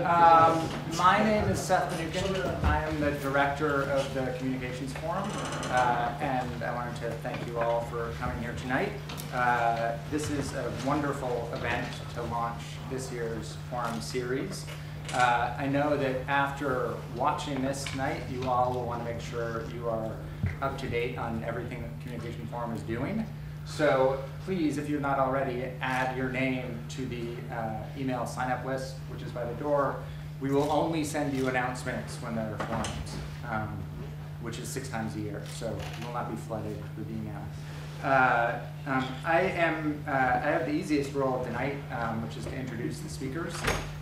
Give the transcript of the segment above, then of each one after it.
My name is Seth Manukin. I am the director of the Communications Forum, and I wanted to thank you all for coming here tonight. This is a wonderful event to launch this year's forum series. I know that after watching this tonight, you all will want to make sure you are up to date on everything that the Communication Forum is doing. So please, if you're not already, add your name to the email sign-up list, which is by the door. We will only send you announcements when there are forums, which is 6 times a year, so you will not be flooded with email. I have the easiest role tonight, which is to introduce the speakers.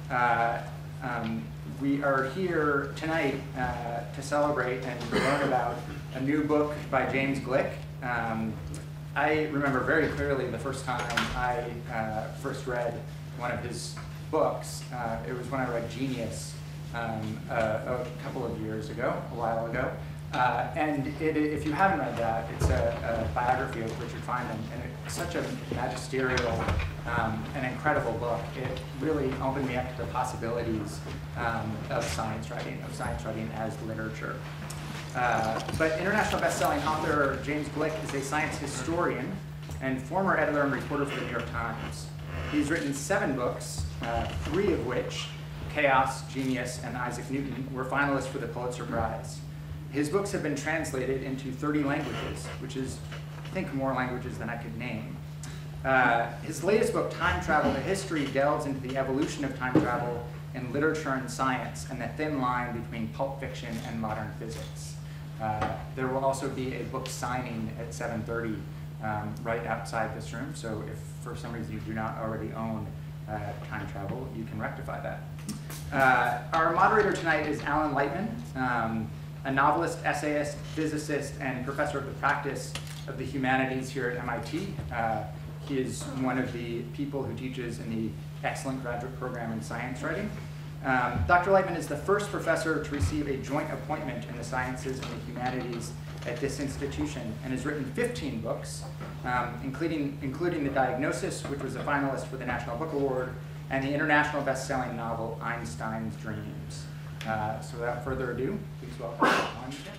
We are here tonight to celebrate and learn about a new book by James Gleick. I remember very clearly the first time I first read one of his books. It was when I read Genius a couple of years ago, a while ago. And if you haven't read that, it's a biography of Richard Feynman, and it's such a magisterial and incredible book. It really opened me up to the possibilities of science writing as literature. But international best-selling author James Gleick is a science historian and former editor and reporter for the New York Times. He's written 7 books, 3 of which, Chaos, Genius, and Isaac Newton, were finalists for the Pulitzer Prize. His books have been translated into 30 languages, which is, I think, more languages than I could name. His latest book, Time Travel, The History, delves into the evolution of time travel in literature and science and the thin line between pulp fiction and modern physics. There will also be a book signing at 7:30 right outside this room, so if for some reason you do not already own Time Travel, you can rectify that. Our moderator tonight is Alan Lightman, a novelist, essayist, physicist, and professor of the practice of the humanities here at MIT. He is one of the people who teaches in the excellent graduate program in science writing. Dr. Lightman is the first professor to receive a joint appointment in the sciences and the humanities at this institution, and has written 15 books, including The Diagnosis, which was a finalist for the National Book Award, and the international best-selling novel Einstein's Dreams. So without further ado, please welcome Alan Lightman.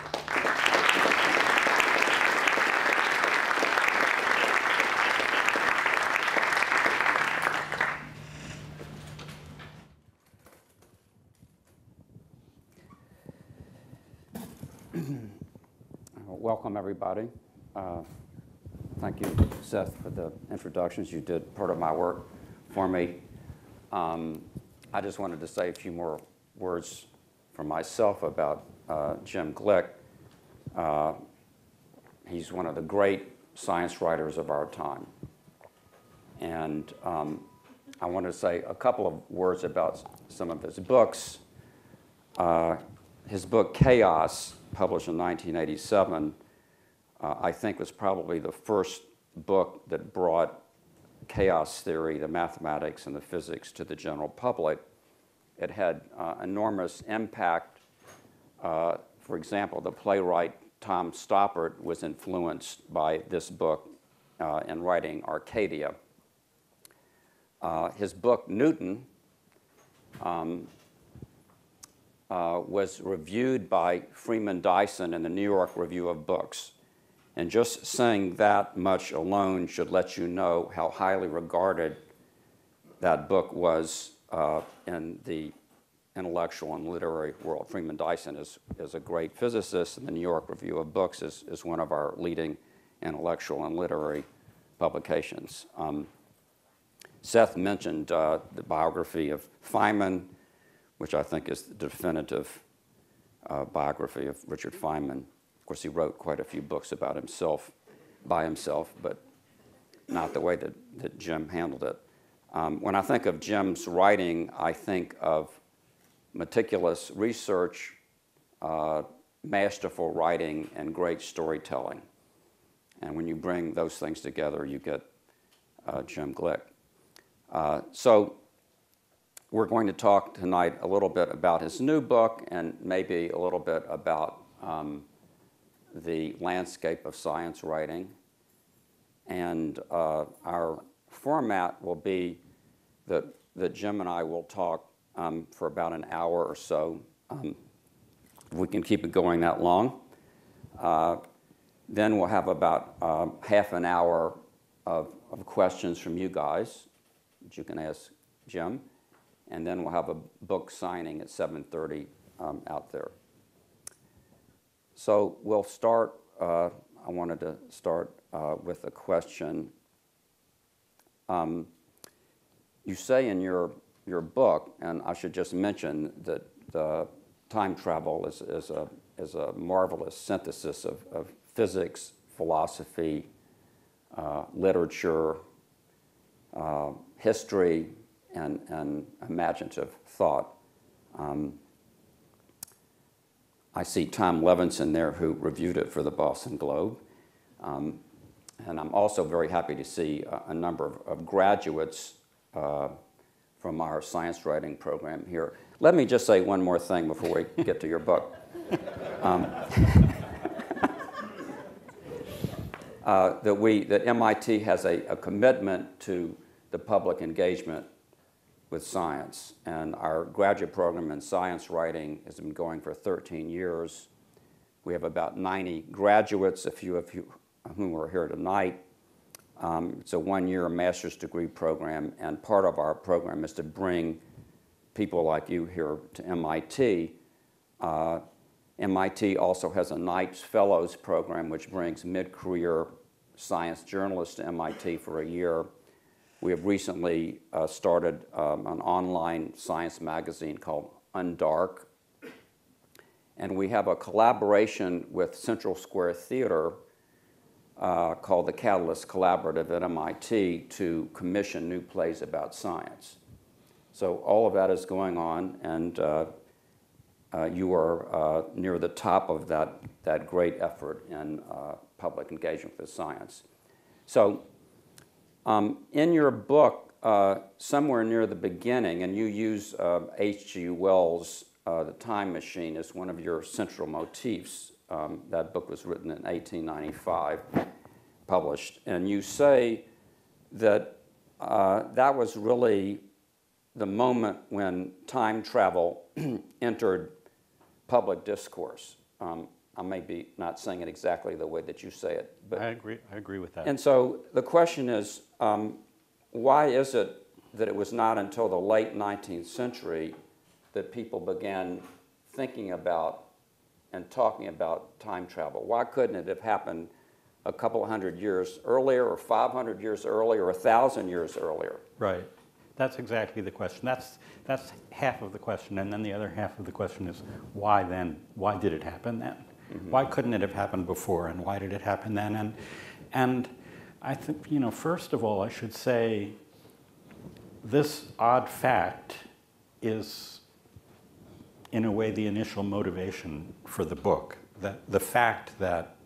Welcome, everybody. Thank you, Seth, for the introductions. You did part of my work for me. I just wanted to say a few more words for myself about Jim Gleick. He's one of the great science writers of our time. And I want to say a couple of words about some of his books. His book, Chaos, published in 1987, I think was probably the first book that brought chaos theory, the mathematics and the physics, to the general public. It had enormous impact. For example, the playwright Tom Stoppard was influenced by this book in writing Arcadia. His book, Newton, was reviewed by Freeman Dyson in the New York Review of Books. And just saying that much alone should let you know how highly regarded that book was in the intellectual and literary world. Freeman Dyson is a great physicist, and the New York Review of Books is one of our leading intellectual and literary publications. Seth mentioned the biography of Feynman, which I think is the definitive biography of Richard Feynman. Of course, he wrote quite a few books about himself, by himself, but not the way that Jim handled it. When I think of Jim's writing, I think of meticulous research, masterful writing, and great storytelling. And when you bring those things together, you get Jim Gleick. So we're going to talk tonight a little bit about his new book and maybe a little bit about the landscape of science writing. And our format will be that Jim and I will talk for about an hour or so. We can keep it going that long. Then we'll have about half an hour of questions from you guys that you can ask Jim. And then we'll have a book signing at 7:30 out there. So we'll start, I wanted to start with a question. You say in your book, and I should just mention that time travel is a marvelous synthesis of physics, philosophy, literature, history, and imaginative thought. I see Tom Levinson there, who reviewed it for the Boston Globe. And I'm also very happy to see a number of graduates from our science writing program here. Let me just say one more thing before we get to your book. That MIT has a commitment to the public engagement with science, and our graduate program in science writing has been going for 13 years. We have about 90 graduates, a few of you whom are here tonight. It's a one-year master's degree program, and part of our program is to bring people like you here to MIT. MIT also has a Knights Fellows program, which brings mid-career science journalists to MIT for a year. We have recently started an online science magazine called Undark. And we have a collaboration with Central Square Theater called the Catalyst Collaborative at MIT to commission new plays about science. So all of that is going on, and you are near the top of that great effort in public engagement with science. So in your book, somewhere near the beginning, and you use H.G. Wells' The Time Machine as one of your central motifs. That book was written in 1895, published, and you say that that was really the moment when time travel entered public discourse. I may be not saying it exactly the way that you say it, but I agree with that. And so the question is, why is it that it was not until the late 19th century that people began thinking about and talking about time travel? Why couldn't it have happened a couple of hundred years earlier, or 500 years earlier, or 1,000 years earlier? Right. That's exactly the question. That's half of the question, and then the other half of the question is, why then? Why did it happen then? Mm-hmm. Why couldn't it have happened before, and why did it happen then? And I think, first of all, I should say this odd fact is, in a way, the initial motivation for the book. That the fact that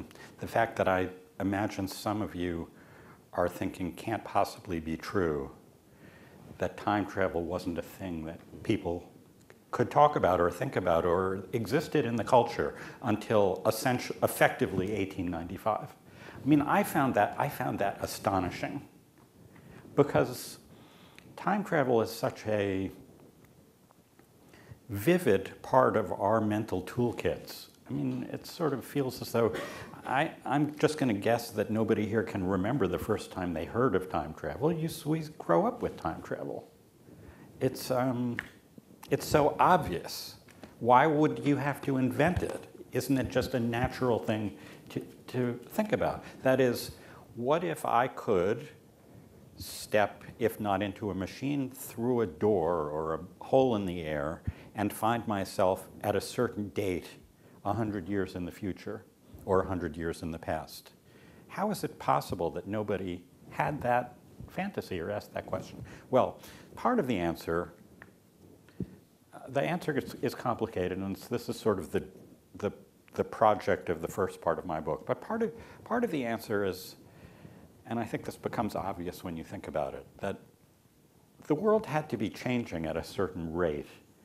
I imagine some of you are thinking can't possibly be true, that time travel wasn't a thing that people could talk about or think about or existed in the culture until effectively 1895. I mean, I found that astonishing, because time travel is such a vivid part of our mental toolkits. I mean, it sort of feels as though I'm just going to guess that nobody here can remember the first time they heard of time travel. We grow up with time travel. It's so obvious. Why would you have to invent it? Isn't it just a natural thing to think about? That is, what if I could step, if not into a machine, through a door or a hole in the air and find myself at a certain date 100 years in the future or 100 years in the past? How is it possible that nobody had that fantasy or asked that question? Well, part of the answer is complicated, and this is sort of the project of the first part of my book. But part of the answer is, and I think this becomes obvious when you think about it, that the world had to be changing at a certain rate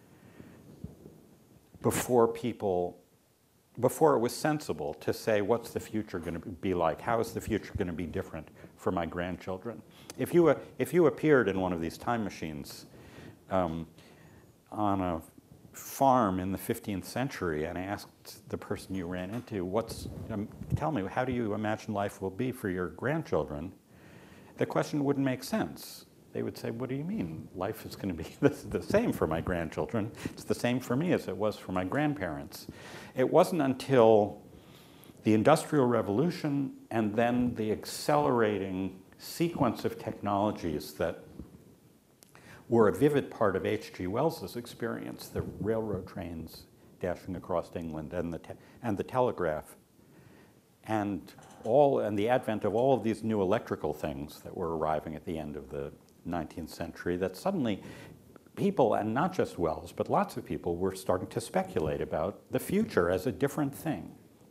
before it was sensible to say, what's the future going to be like? How is the future going to be different for my grandchildren? If you appeared in one of these time machines, on a farm in the 15th century and asked the person you ran into, tell me, how do you imagine life will be for your grandchildren? The question wouldn't make sense. They would say, what do you mean? Life is going to be the same for my grandchildren. It's the same for me as it was for my grandparents. It wasn't until the Industrial Revolution and then the accelerating sequence of technologies that were a vivid part of H.G. Wells's experience, the railroad trains dashing across England and the telegraph, and the advent of all of these new electrical things that were arriving at the end of the 19th century, that suddenly people, and not just Wells, but lots of people, were starting to speculate about the future as a different thing.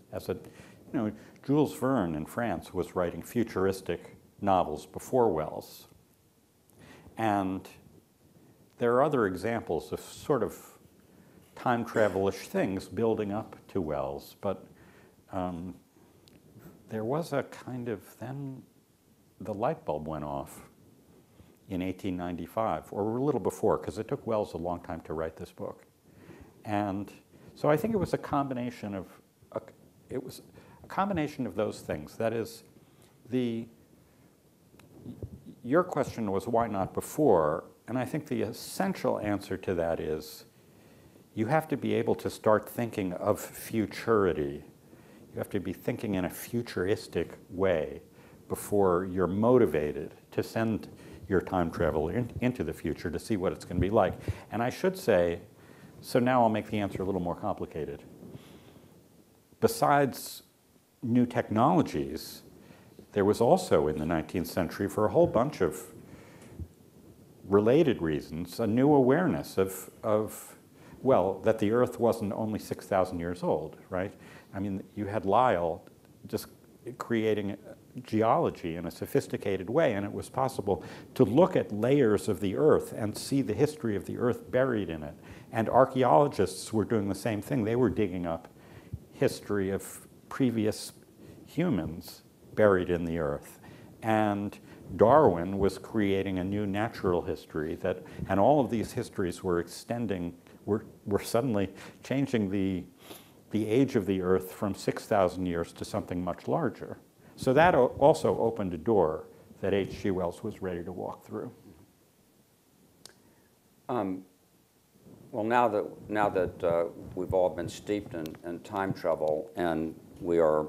Jules Verne in France was writing futuristic novels before Wells. And there are other examples of sort of time travel-ish things building up to Wells, but there was a kind of, then the light bulb went off in 1895, or a little before, because it took Wells a long time to write this book. And so I think it was a combination of those things. That is, your question was why not before, and I think the essential answer to that is you have to be able to start thinking of futurity. You have to be thinking in a futuristic way before you're motivated to send your time travel into the future to see what it's going to be like. And I should say, so now I'll make the answer a little more complicated. Besides new technologies, there was also in the 19th century, for a whole bunch of related reasons, a new awareness that the Earth wasn't only 6,000 years old, right? I mean, you had Lyell just creating geology in a sophisticated way, and it was possible to look at layers of the Earth and see the history of the Earth buried in it. And archaeologists were doing the same thing. They were digging up history of previous humans buried in the Earth. And Darwin was creating a new natural history and all of these histories were extending, were suddenly changing the age of the Earth from 6,000 years to something much larger. So that also opened a door that H.G. Wells was ready to walk through. Well, now that we've all been steeped in time travel and we are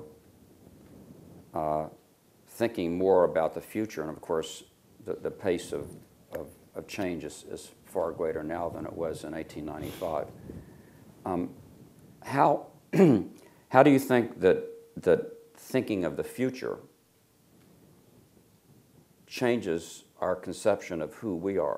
thinking more about the future, and of course the pace of change is far greater now than it was in 1895. How do you think that thinking of the future changes our conception of who we are?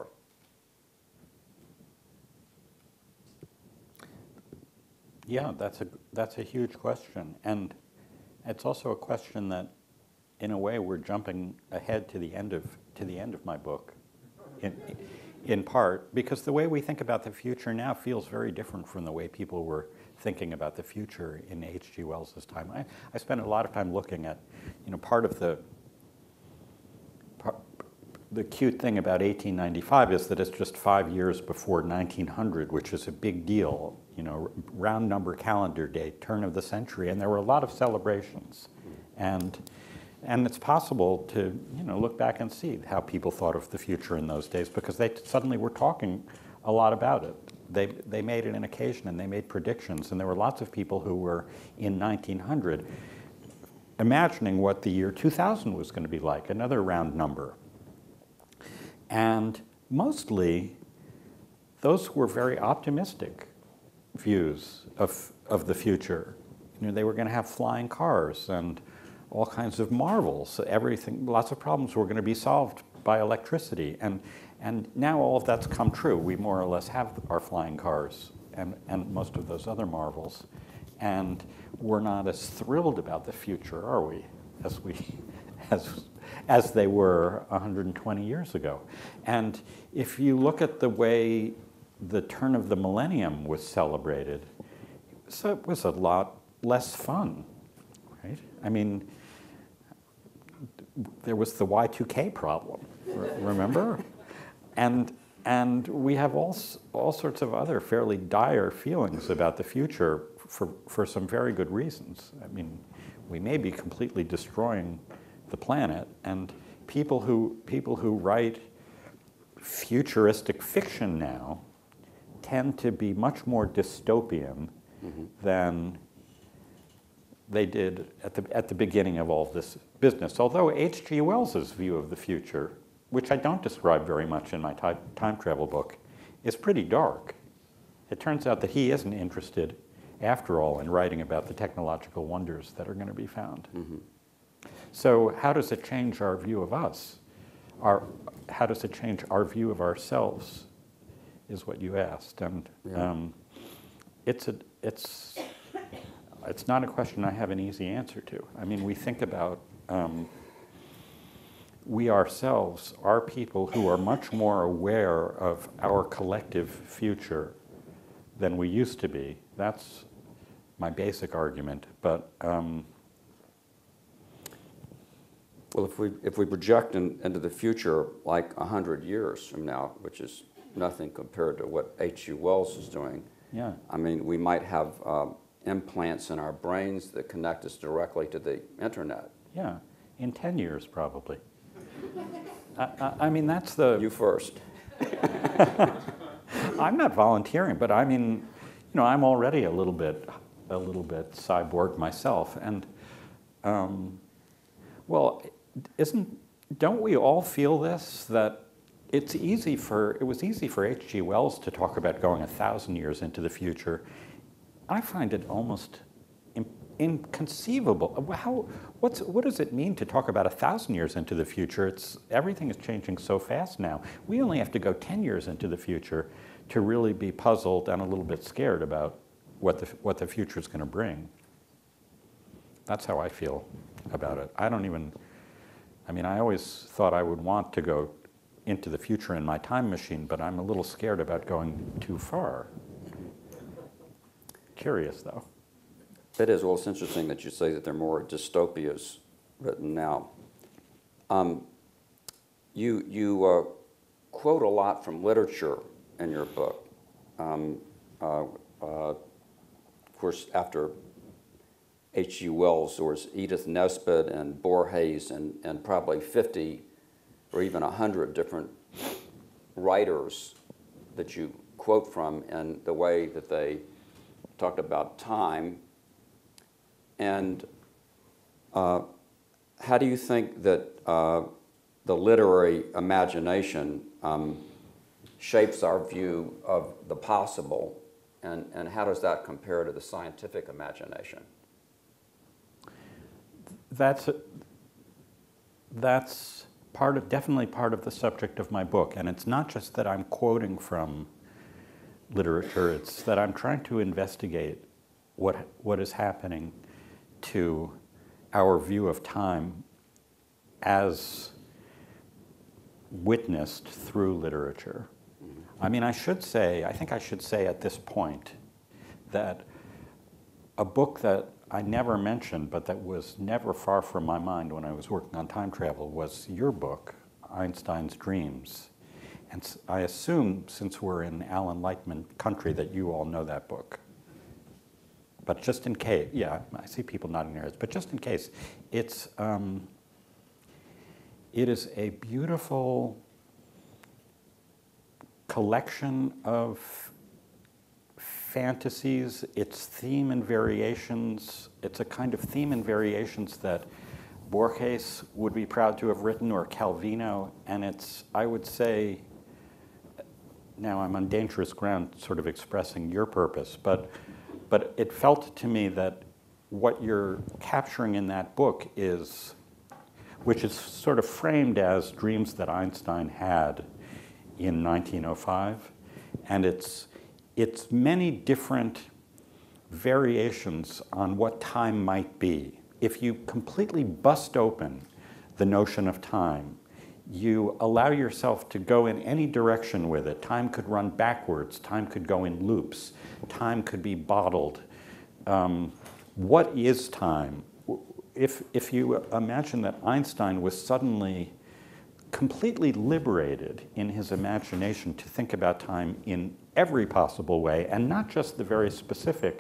Yeah, that's a huge question, and it's also a question that, in a way, we're jumping ahead to the end of my book, in part because the way we think about the future now feels very different from the way people were thinking about the future in H.G. Wells's time. I spent a lot of time looking at, part of the cute thing about 1895 is that it's just 5 years before 1900, which is a big deal, round number calendar date, turn of the century, and there were a lot of celebrations. And it's possible to, look back and see how people thought of the future in those days because they suddenly were talking a lot about it. They made it an occasion and they made predictions, and there were lots of people who were in 1900 imagining what the year 2000 was going to be like, another round number. And mostly, those were very optimistic views of the future. They were going to have flying cars and all kinds of marvels. Everything, lots of problems were going to be solved by electricity. And now all of that's come true. We more or less have our flying cars and most of those other marvels. And we're not as thrilled about the future, are we, as they were 120 years ago. And if you look at the way the turn of the millennium was celebrated, so it was a lot less fun, right? I mean, there was the Y2K problem, remember? And And we have all sorts of other fairly dire feelings about the future for some very good reasons. I mean, we may be completely destroying the planet, and people who write futuristic fiction now tend to be much more dystopian than they did at the beginning of all this business. Although H.G. Wells's view of the future, which I don't describe very much in my time travel book, is pretty dark. It turns out that he isn't interested, after all, in writing about the technological wonders that are going to be found. So how does it change our view of us? How does it change our view of ourselves, is what you asked. And it's not a question I have an easy answer to. I mean, we think about, we ourselves are people who are much more aware of our collective future than we used to be. That's my basic argument. But well, if we project into the future like 100 years from now, which is nothing compared to what H.G. Wells is doing, yeah, I mean, we might have implants in our brains that connect us directly to the internet. yeah, in 10 years probably. I mean, that's the... You first. I'm not volunteering, but I mean, you know, I'm already a little bit cyborg myself, and well, don't we all feel this, that it was easy for H.G. Wells to talk about going 1,000 years into the future. I find it almost inconceivable. What does it mean to talk about 1,000 years into the future? Everything is changing so fast now. We only have to go 10 years into the future to really be puzzled and a little bit scared about what the future is going to bring. That's how I feel about it. I mean, I always thought I would want to go into the future in my time machine, but I'm a little scared about going too far. Curious, though. It is. Well, it's interesting that you say that there are more dystopias written now. You quote a lot from literature in your book. Of course, after H.G. Wells, there was Edith Nesbit and Borges and probably 50 or even 100 different writers that you quote from, and the way that they talked about time. And how do you think that the literary imagination shapes our view of the possible, and how does that compare to the scientific imagination? That's definitely part of the subject of my book, and it's not just that I'm quoting from literature, it's that I'm trying to investigate what is happening to our view of time as witnessed through literature. I mean, I think I should say at this point that a book that I never mentioned, but that was never far from my mind when I was working on time travel, was your book, Einstein's Dreams. And I assume, since we're in Alan Lightman country, that you all know that book. But just in case, yeah, I see people nodding their heads, but just in case, it is a beautiful collection of fantasies, its theme and variations. It's a kind of theme and variations that Borges would be proud to have written, or Calvino, and it's, I would say, now I'm on dangerous ground sort of expressing your purpose, but it felt to me that what you're capturing in that book is, which is sort of framed as dreams that Einstein had in 1905, and it's many different variations on what time might be. If you completely bust open the notion of time, you allow yourself to go in any direction with it. Time could run backwards, time could go in loops, time could be bottled. What is time? If you imagine that Einstein was suddenly completely liberated in his imagination to think about time in every possible way, and not just the very specific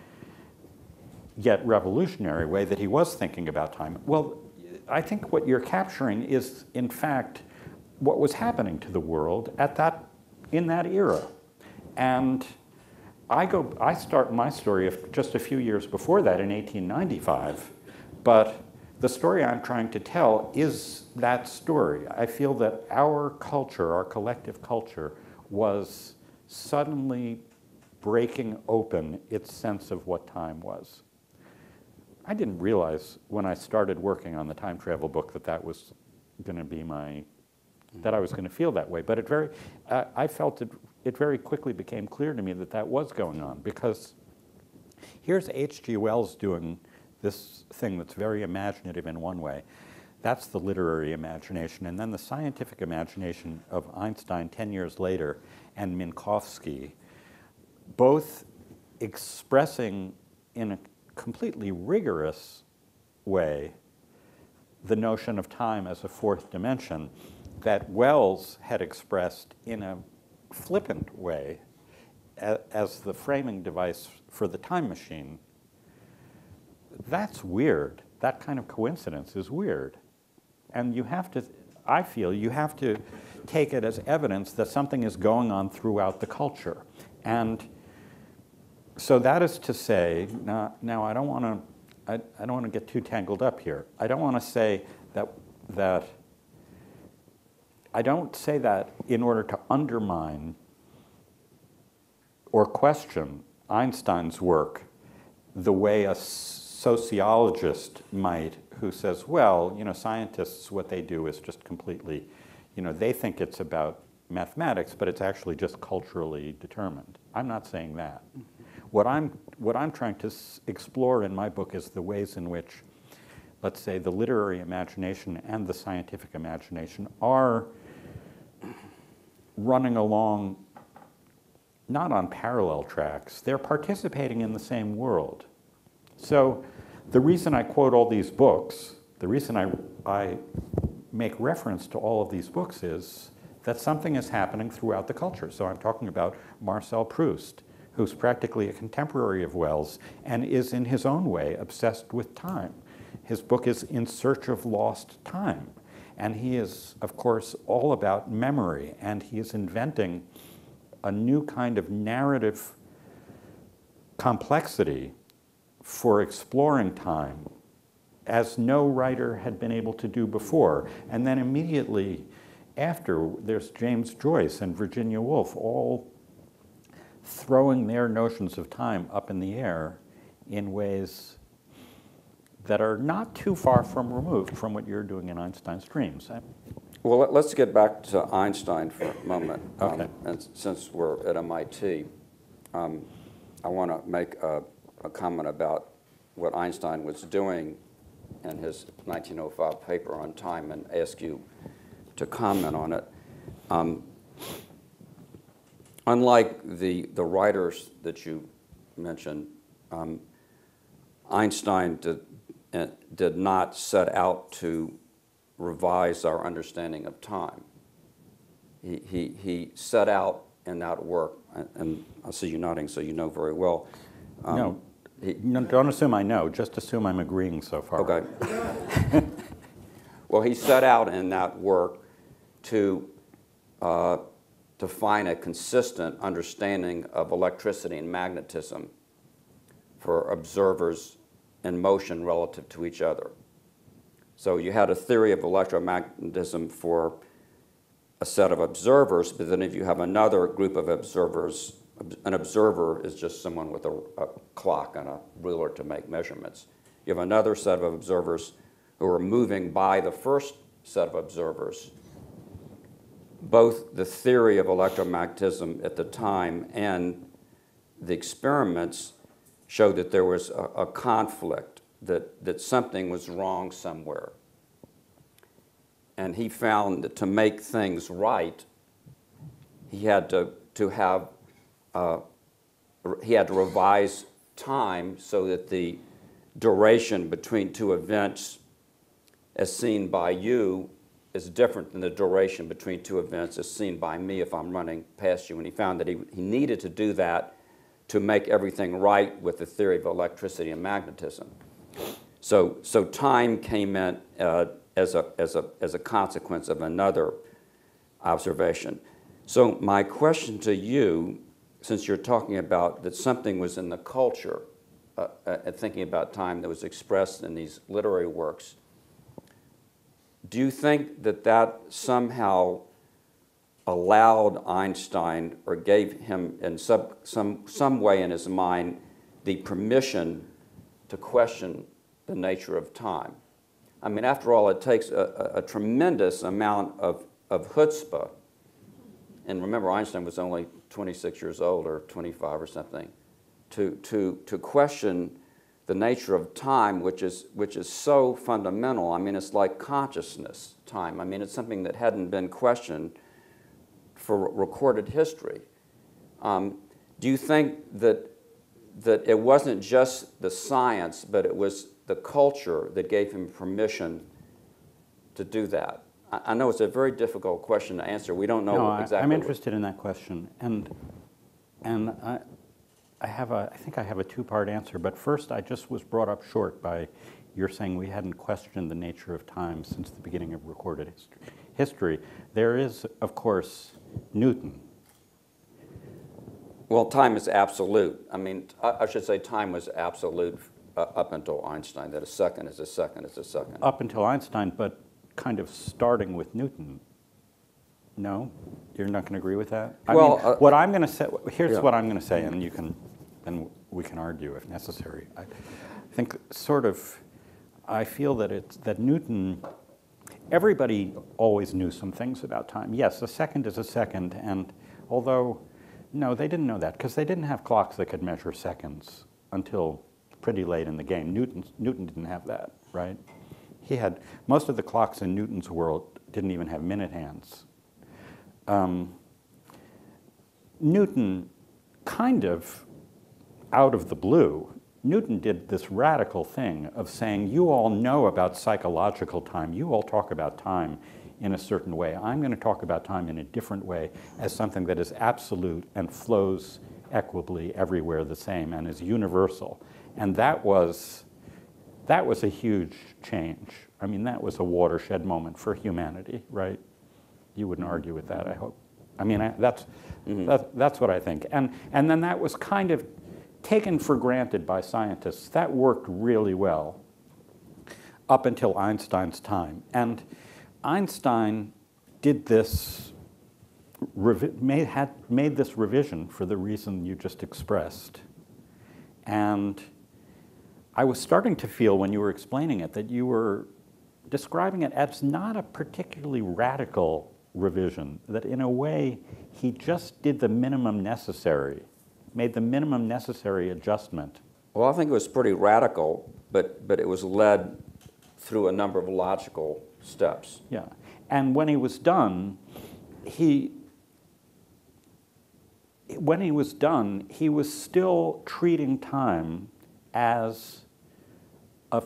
yet revolutionary way that he was thinking about time. Well, I think what you're capturing is, in fact, what was happening to the world in that era. And I start my story just a few years before that, in 1895, but the story I'm trying to tell is that story. I feel that our culture, our collective culture, was suddenly breaking open its sense of what time was. I didn't realize when I started working on the time travel book that was going to be that I was going to feel that way. But I felt it very quickly became clear to me that was going on, because here's H.G. Wells doing this thing that's very imaginative in one way. That's the literary imagination. And then the scientific imagination of Einstein 10 years later and Minkowski, both expressing in a completely rigorous way the notion of time as a fourth dimension that Wells had expressed in a flippant way as the framing device for the time machine. That's weird. That kind of coincidence is weird. And I feel you have to take it as evidence that something is going on throughout the culture. And so that is to say, now I don't want to get too tangled up here. I don't want to say that I don't say that in order to undermine or question Einstein's work the way a sociologist might, who says, well, scientists, what they do is just completely, they think it's about mathematics, but it's actually just culturally determined. I'm not saying that. What I'm trying to explore in my book is the ways in which, let's say, the literary imagination and the scientific imagination are running along not on parallel tracks. They're participating in the same world. So the reason I quote all these books, the reason I make reference to all of these books is that something is happening throughout the culture. So I'm talking about Marcel Proust, who's practically a contemporary of Wells and is in his own way obsessed with time. His book is In Search of Lost Time. And he is, of course, all about memory, and he is inventing a new kind of narrative complexity for exploring time as no writer had been able to do before. And then immediately after, there's James Joyce and Virginia Woolf all throwing their notions of time up in the air in ways that are not too far removed from what you're doing in Einstein's dreams. Well, let's get back to Einstein for a moment. Okay. And since we're at MIT, I want to make a comment about what Einstein was doing in his 1905 paper on time and ask you to comment on it. Unlike the writers that you mentioned, Einstein did not set out to revise our understanding of time. He set out in that work, and I see you nodding, so you know very well. No, don't assume I know, just assume I'm agreeing so far. Okay. Well, he set out in that work to find a consistent understanding of electricity and magnetism for observers in motion relative to each other. So you had a theory of electromagnetism for a set of observers, but then if you have another group of observers, an observer is just someone with a clock and a ruler to make measurements. You have another set of observers who are moving by the first set of observers. Both the theory of electromagnetism at the time and the experiments showed that there was a conflict, that something was wrong somewhere. And he found that to make things right, he had to revise time so that the duration between two events, as seen by you, is different than the duration between two events as seen by me if I'm running past you. And he found that he needed to do that to make everything right with the theory of electricity and magnetism. So time came in as a consequence of another observation. So my question to you, since you're talking about that something was in the culture, thinking about time that was expressed in these literary works, do you think that that somehow allowed Einstein or gave him in some way in his mind the permission to question the nature of time? I mean, after all, it takes a tremendous amount of chutzpah, and remember Einstein was only 26 years old or 25 or something, to question the nature of time, which is so fundamental. I mean, it's like consciousness time. I mean, it's something that hadn't been questioned for recorded history. Do you think that it wasn't just the science, but it was the culture that gave him permission to do that? I know it's a very difficult question to answer. We don't know exactly. I'm interested in that question, and I think I have a two-part answer. But first, I just was brought up short by your saying we hadn't questioned the nature of time since the beginning of recorded history. There is, of course, Newton. Well, time is absolute. I mean, I should say time was absolute up until Einstein, that a second is a second is a second. Up until Einstein, but kind of starting with Newton. No? You're not going to agree with that? Well, I mean, what I'm going to say, here's what I'm going to say, and we can argue if necessary. I think I feel that Newton, everybody always knew some things about time. Yes, a second is a second, and although, no, they didn't know that, because they didn't have clocks that could measure seconds until pretty late in the game. Newton didn't have that, right? He had, most of the clocks in Newton's world didn't even have minute hands. Newton, kind of out of the blue, Newton did this radical thing of saying, you all know about psychological time. You all talk about time in a certain way. I'm going to talk about time in a different way, as something that is absolute and flows equably everywhere the same and is universal. And that was a huge change. I mean, that was a watershed moment for humanity, right? You wouldn't argue with that, I hope. I mean, that's what I think. And then that was kind of taken for granted by scientists. That worked really well up until Einstein's time. And Einstein did this, made this revision for the reason you just expressed. And I was starting to feel when you were explaining it that you were describing it as not a particularly radical revision, that in a way he just did the minimum necessary, made the minimum necessary adjustment. Well, I think it was pretty radical, but it was led through a number of logical steps. Yeah, and when he was done, he was still treating time as a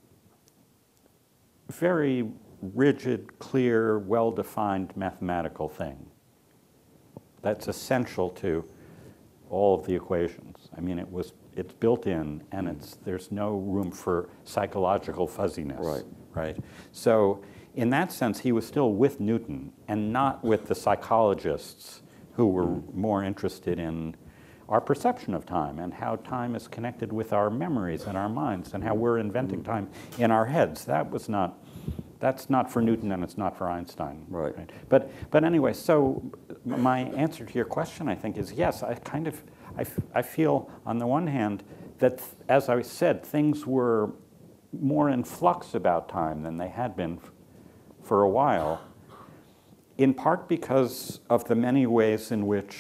very rigid, clear, well-defined mathematical thing that's essential to all of the equations. I mean, it's built in, and there's no room for psychological fuzziness. Right. So in that sense, he was still with Newton and not with the psychologists who were more interested in our perception of time and how time is connected with our memories and our minds and how we're inventing time in our heads. That's not for Newton, and it's not for Einstein. Right. But anyway, so my answer to your question, I think, is yes. I feel on the one hand that, as I said, things were more in flux about time than they had been for a while, in part because of the many ways in which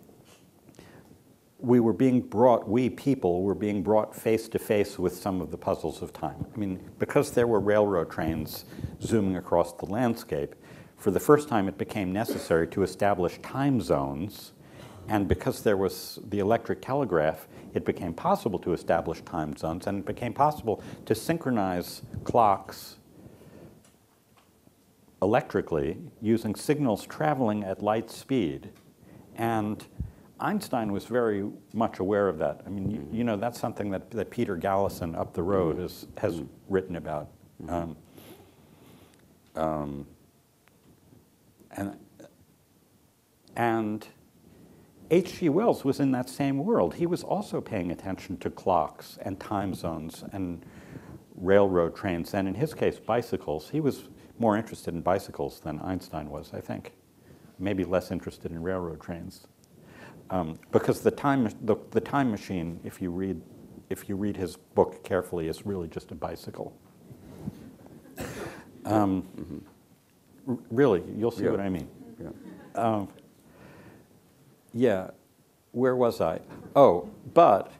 we people were being brought face to face with some of the puzzles of time. I mean, because there were railroad trains zooming across the landscape, for the first time it became necessary to establish time zones, and because there was the electric telegraph, it became possible to establish time zones, and it became possible to synchronize clocks electrically using signals traveling at light speed. And Einstein was very much aware of that. I mean, you know, that's something that Peter Gallison up the road has written about. And H.G. Wells was in that same world. He was also paying attention to clocks and time zones and railroad trains, and in his case, bicycles. He was more interested in bicycles than Einstein was, I think. Maybe less interested in railroad trains. Because the time machine, if you read his book carefully, is really just a bicycle. Really, you'll see what I mean. Yeah, where was I? Oh, but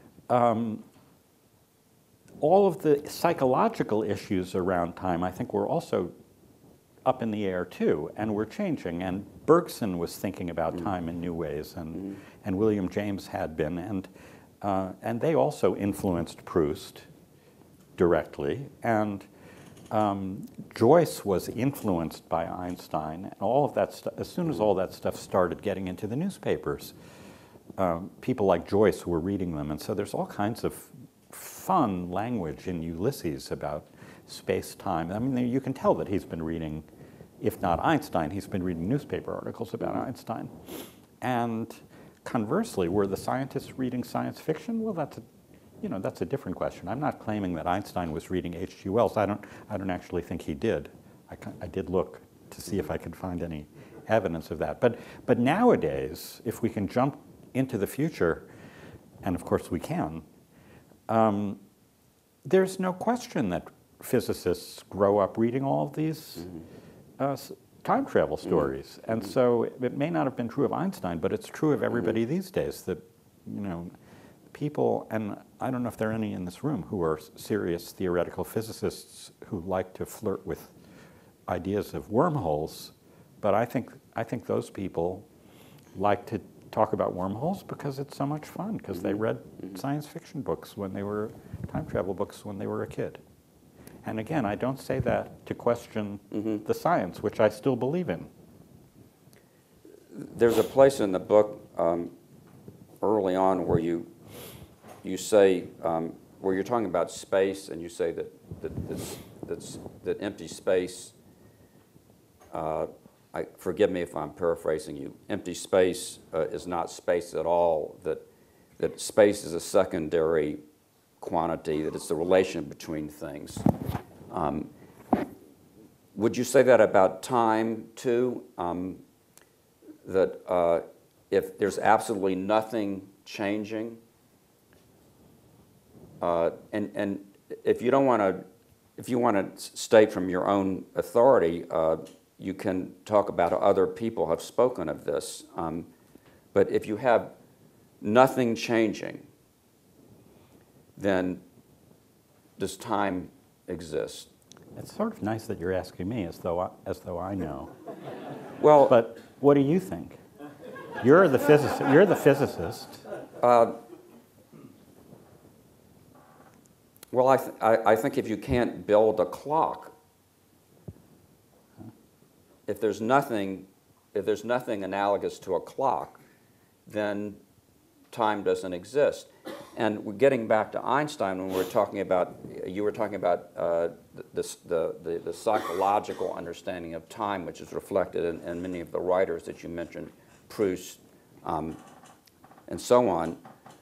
all of the psychological issues around time, I think, were also up in the air too, and were changing. And Bergson was thinking about time in new ways, and William James had been, and they also influenced Proust directly. And Joyce was influenced by Einstein, and all of that stuff. As soon as all that stuff started getting into the newspapers, people like Joyce were reading them, and so there's all kinds of fun language in Ulysses about space-time. I mean, you can tell that he's been reading, if not Einstein, he's been reading newspaper articles about Einstein. And conversely, were the scientists reading science fiction? Well, that's a different question. I'm not claiming that Einstein was reading H.G. Wells. I don't actually think he did. I did look to see if I could find any evidence of that. But nowadays, if we can jump into the future, and of course we can, there's no question that physicists grow up reading all of these time travel stories. And so it may not have been true of Einstein, but it's true of everybody these days, that, you know, people, and I don't know if there are any in this room who are serious theoretical physicists who like to flirt with ideas of wormholes, but I think those people like to talk about wormholes because it's so much fun, because they read science fiction books when they were, time travel books when they were a kid. And again, I don't say that to question the science, which I still believe in. There's a place in the book early on where you say, where you're talking about space, and you say that empty space, forgive me if I'm paraphrasing you, empty space is not space at all, that space is a secondary quantity, that it's the relation between things. Would you say that about time too? That if there's absolutely nothing changing, and if you don't want to, if you want to state from your own authority, you can talk about how other people have spoken of this. But if you have nothing changing, then does time exist? It's sort of nice that you're asking me as though I know. Well, but what do you think? You're the physicist. You're the physicist. Well, I think if you can't build a clock, if there's nothing analogous to a clock, then time doesn't exist. And we're getting back to Einstein when we're talking about, you were talking about the psychological understanding of time, which is reflected in many of the writers that you mentioned, Proust, and so on,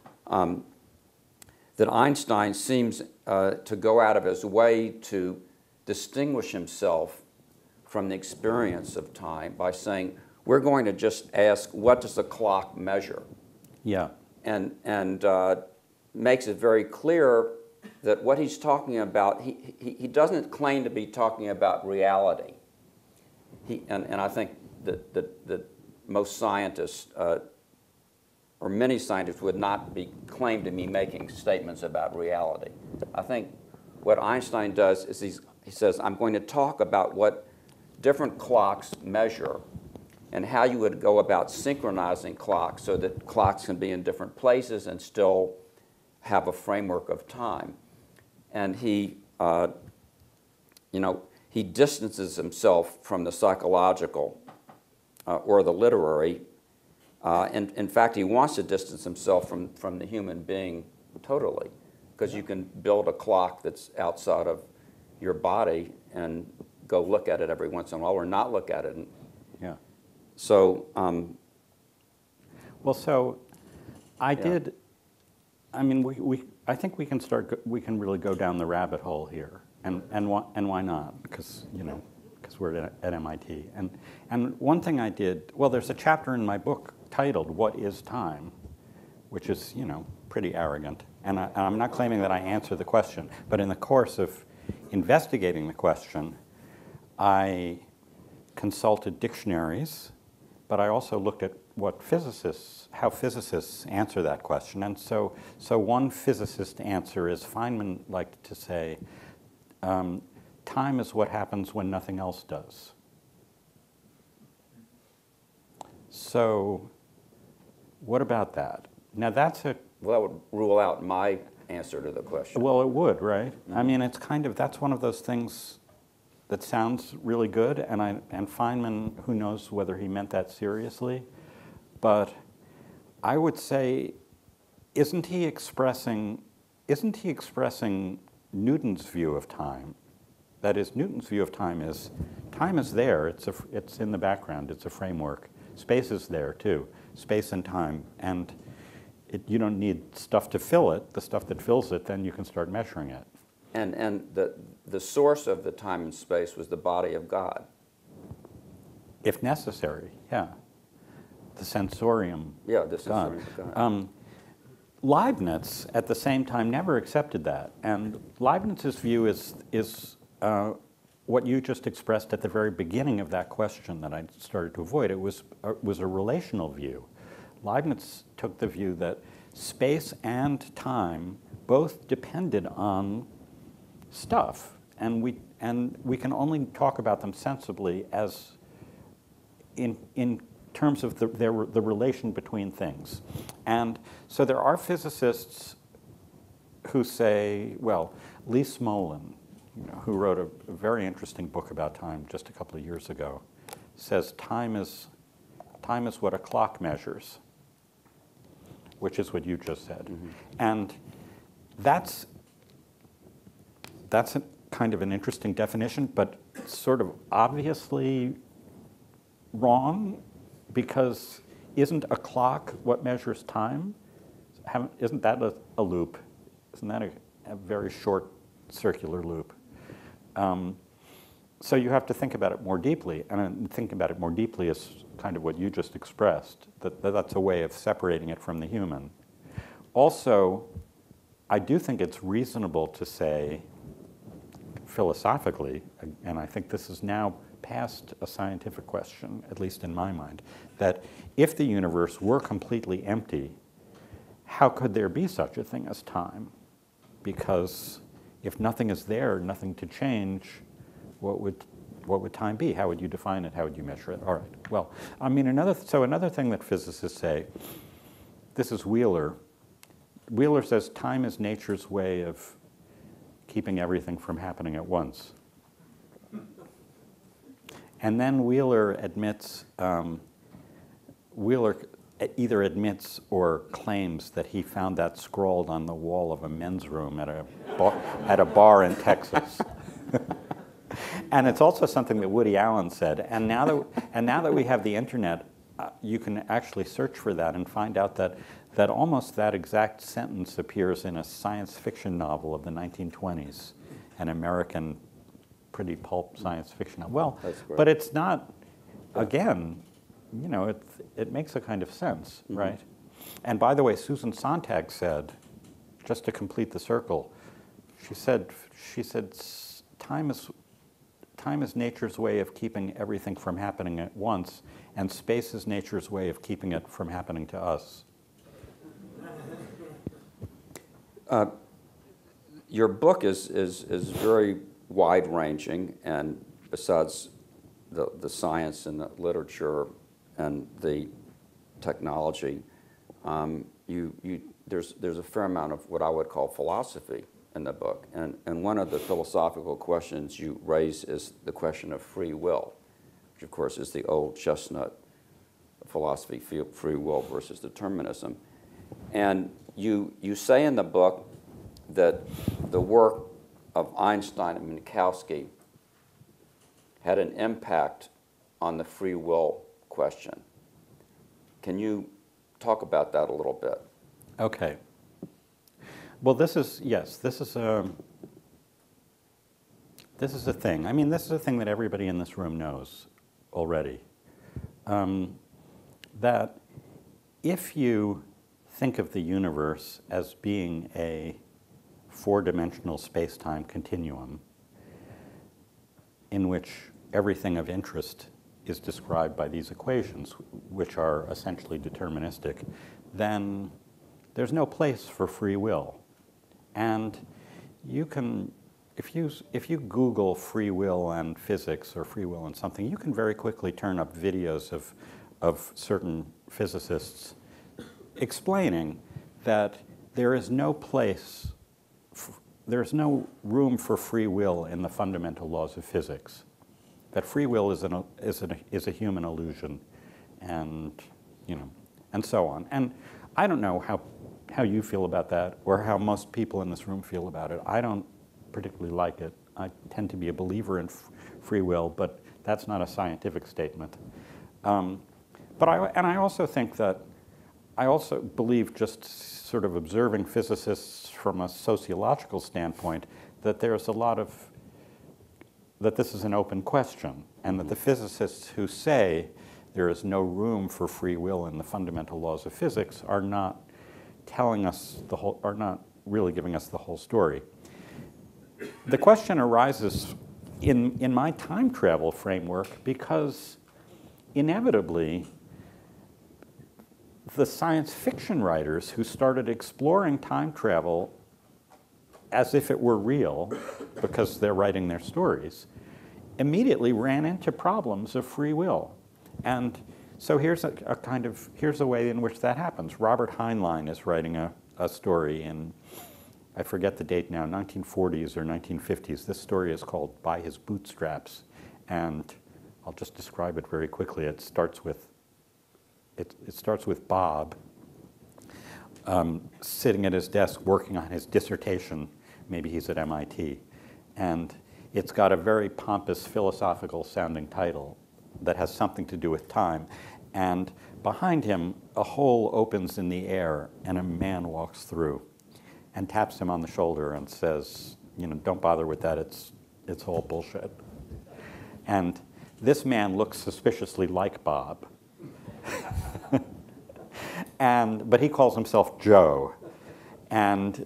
that Einstein seems to go out of his way to distinguish himself from the experience of time by saying, we're going to just ask, what does the clock measure? Yeah. And makes it very clear that what he's talking about, he doesn't claim to be talking about reality. And I think that most scientists, or many scientists, would not claim to be making statements about reality. I think what Einstein does is he says, I'm going to talk about what different clocks measure and how you would go about synchronizing clocks so that clocks can be in different places and still have a framework of time. And he, he distances himself from the psychological or the literary. And in fact, he wants to distance himself from the human being totally, because you can build a clock that's outside of your body and go look at it every once in a while, or not look at it. Yeah. So, well, so I Yeah. did. I mean, I think we can start. We can really go down the rabbit hole here, and why not? Because because we're at MIT. And one thing I did. Well, there's a chapter in my book titled "What is Time," which is pretty arrogant. And I'm not claiming that I answer the question, but in the course of investigating the question, I consulted dictionaries, but I also looked at how physicists answer that question. And so one physicist answer is Feynman liked to say, time is what happens when nothing else does. So what about that? Now that's well, that would rule out my answer to the question. well, it would, right? Mm-hmm. I mean, it's that's one of those things that sounds really good, and Feynman, who knows whether he meant that seriously, but I would say, isn't he expressing Newton's view of time? That is, Newton's view of time is there. It's in the background. It's a framework. Space is there too. Space and time, and you don't need stuff to fill it. The stuff that fills it, then you can start measuring it. And the source of the time and space was the body of God. If necessary, yeah. The sensorium. Yeah, the sensorium of God. Leibniz, at the same time, never accepted that. And Leibniz's view is what you just expressed at the very beginning of that question that I started to avoid. It was a relational view. Leibniz took the view that space and time both depended on stuff, and we can only talk about them sensibly as in terms of the relation between things. And so there are physicists who say, well, Lee Smolin, who wrote a very interesting book about time just a couple of years ago, says time is what a clock measures, which is what you just said. Mm-hmm. And that's a kind of an interesting definition, but sort of obviously wrong, because isn't a clock what measures time? Isn't that a loop? Isn't that a very short circular loop? So you have to think about it more deeply, and think about it more deeply is kind of what you just expressed, that's a way of separating it from the human. Also, I do think it's reasonable to say, philosophically, and I think this is now past a scientific question, at least in my mind, that if the universe were completely empty, how could there be such a thing as time? Because if nothing is there, nothing to change, what would time be? How would you define it? How would you measure it? All right. Well, I mean, another thing that physicists say, this is Wheeler. Wheeler says time is nature's way of keeping everything from happening at once. And then Wheeler either admits or claims that he found that scrawled on the wall of a men's room at a bar in Texas. And it's also something that Woody Allen said. And now that we have the internet, you can actually search for that and find out that almost that exact sentence appears in a science fiction novel of the 1920s, an American pretty pulp science fiction novel. Well, but it's not, again, it makes a kind of sense, mm-hmm. right? And by the way, Susan Sontag said, just to complete the circle, she said time is nature's way of keeping everything from happening at once, and space is nature's way of keeping it from happening to us. Your book is very wide-ranging, and besides the science and the literature and the technology, there's a fair amount of what I would call philosophy in the book. And one of the philosophical questions you raise is the question of free will, which of course is the old chestnut philosophy, free will versus determinism. And you say in the book that the work of Einstein and Minkowski had an impact on the free will question. Can you talk about that a little bit? Okay. Well, this is a thing. I mean, this is a thing that everybody in this room knows already. That if you think of the universe as being a four-dimensional space-time continuum in which everything of interest is described by these equations, which are essentially deterministic, then there's no place for free will. And you can, if you Google free will and physics or free will and something, you can very quickly turn up videos of certain physicists explaining that there is no place, there's no room for free will in the fundamental laws of physics. That free will is a human illusion, and and so on. And I don't know how you feel about that, or how most people in this room feel about it. I don't particularly like it. I tend to be a believer in free will, but that's not a scientific statement. But I also think that I also believe, just sort of observing physicists from a sociological standpoint, that there's a lot of that this is an open question, and that the physicists who say there is no room for free will in the fundamental laws of physics are not telling us the whole, are not really giving us the whole story. The question arises in my time travel framework because inevitably the science fiction writers who started exploring time travel as if it were real, because they're writing their stories, immediately ran into problems of free will. And so here's here's a way in which that happens. Robert Heinlein is writing a story in, I forget the date now, 1940s or 1950s. This story is called By His Bootstraps, and I'll just describe it very quickly. It starts with Bob sitting at his desk working on his dissertation. Maybe he's at MIT. And it's got a very pompous philosophical sounding title that has something to do with time. And behind him, a hole opens in the air and a man walks through and taps him on the shoulder and says, don't bother with that, it's all bullshit. And this man looks suspiciously like Bob. But he calls himself Joe. And